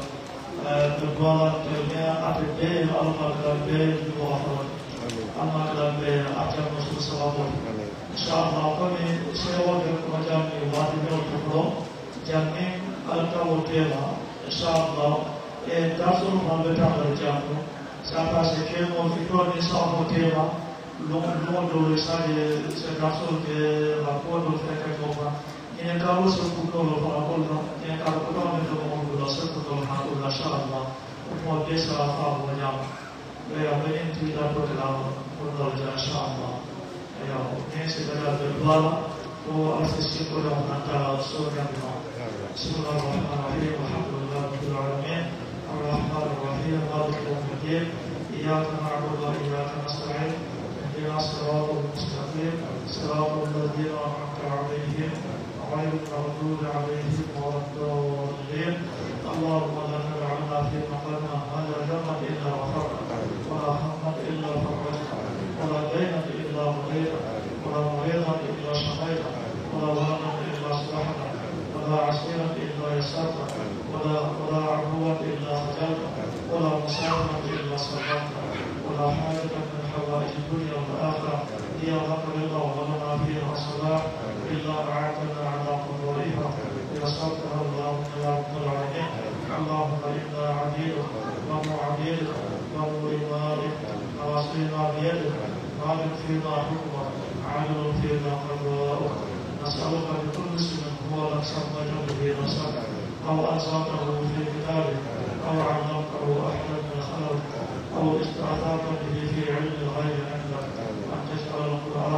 Berkuasa dunia ada be al-Qadar be dua orang. Al-Qadar be ajar Rasul sallallahu alaihi wasallam. Insyaallah kami sewa berkuasa jami wadi berkuasa jami al-Qadar insyaallah e Rasul Muhammad berjamu Sapa sekemo fikro ni sama tema long long do sale se Rasul ke rapor feka koma ini kalau sepuluh lo rapor ini kalau kita mencoba mengulas sepuluh hal insyaallah mau desa apa banyak ya begini tidak berkelau mengulas insyaallah ya ini segera berdoa to asisi orang antara surga dan Bismillahirrahmanirrahim Alhamdulillahirabbil alamin الرحمن الرحيم مالك يوم الدين إياك نعبد وإياك نستعين اهدنا الصراط المستقيم صراط الذين أنعمت عليهم غير المغضوب عليهم ولا الضالين اللهم لا تجعلنا في مقامنا هذا ذنبا إلا غفرته ولا هما إلا فرجته ولا دينا إلا قضيته ولا مريضا إلا شفيته ولا ظلما إلا صلحته ولا عسيرا إلا يسرته ولا ولا عدوا إلا خجلته ولا مسافرا إلا صرفته ولا حاجة من حوائج الدنيا والآخرة هي لك رضا ولنا فيها صلاح إلا أعتنا على قدورها يسرتها اللهم يا رب العالمين اللهم إنا عبيدك ومن عبيدك ومن إمائك نواصينا بيدك مالك فينا حكمك عادل فينا قضاؤك نسألك بكل اسم هو لك سميت به نفسك أو أنزلته في كتابك أو علمته أحدا من خلقك أو استأثرت به في علم الغيب عندك أن تجعل القرآن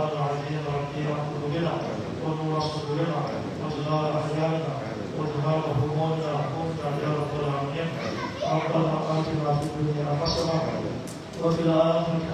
مرحومون يا رحمن يا رب العالمين. ربنا آتنا في الدنيا حسنة وفي الآخرة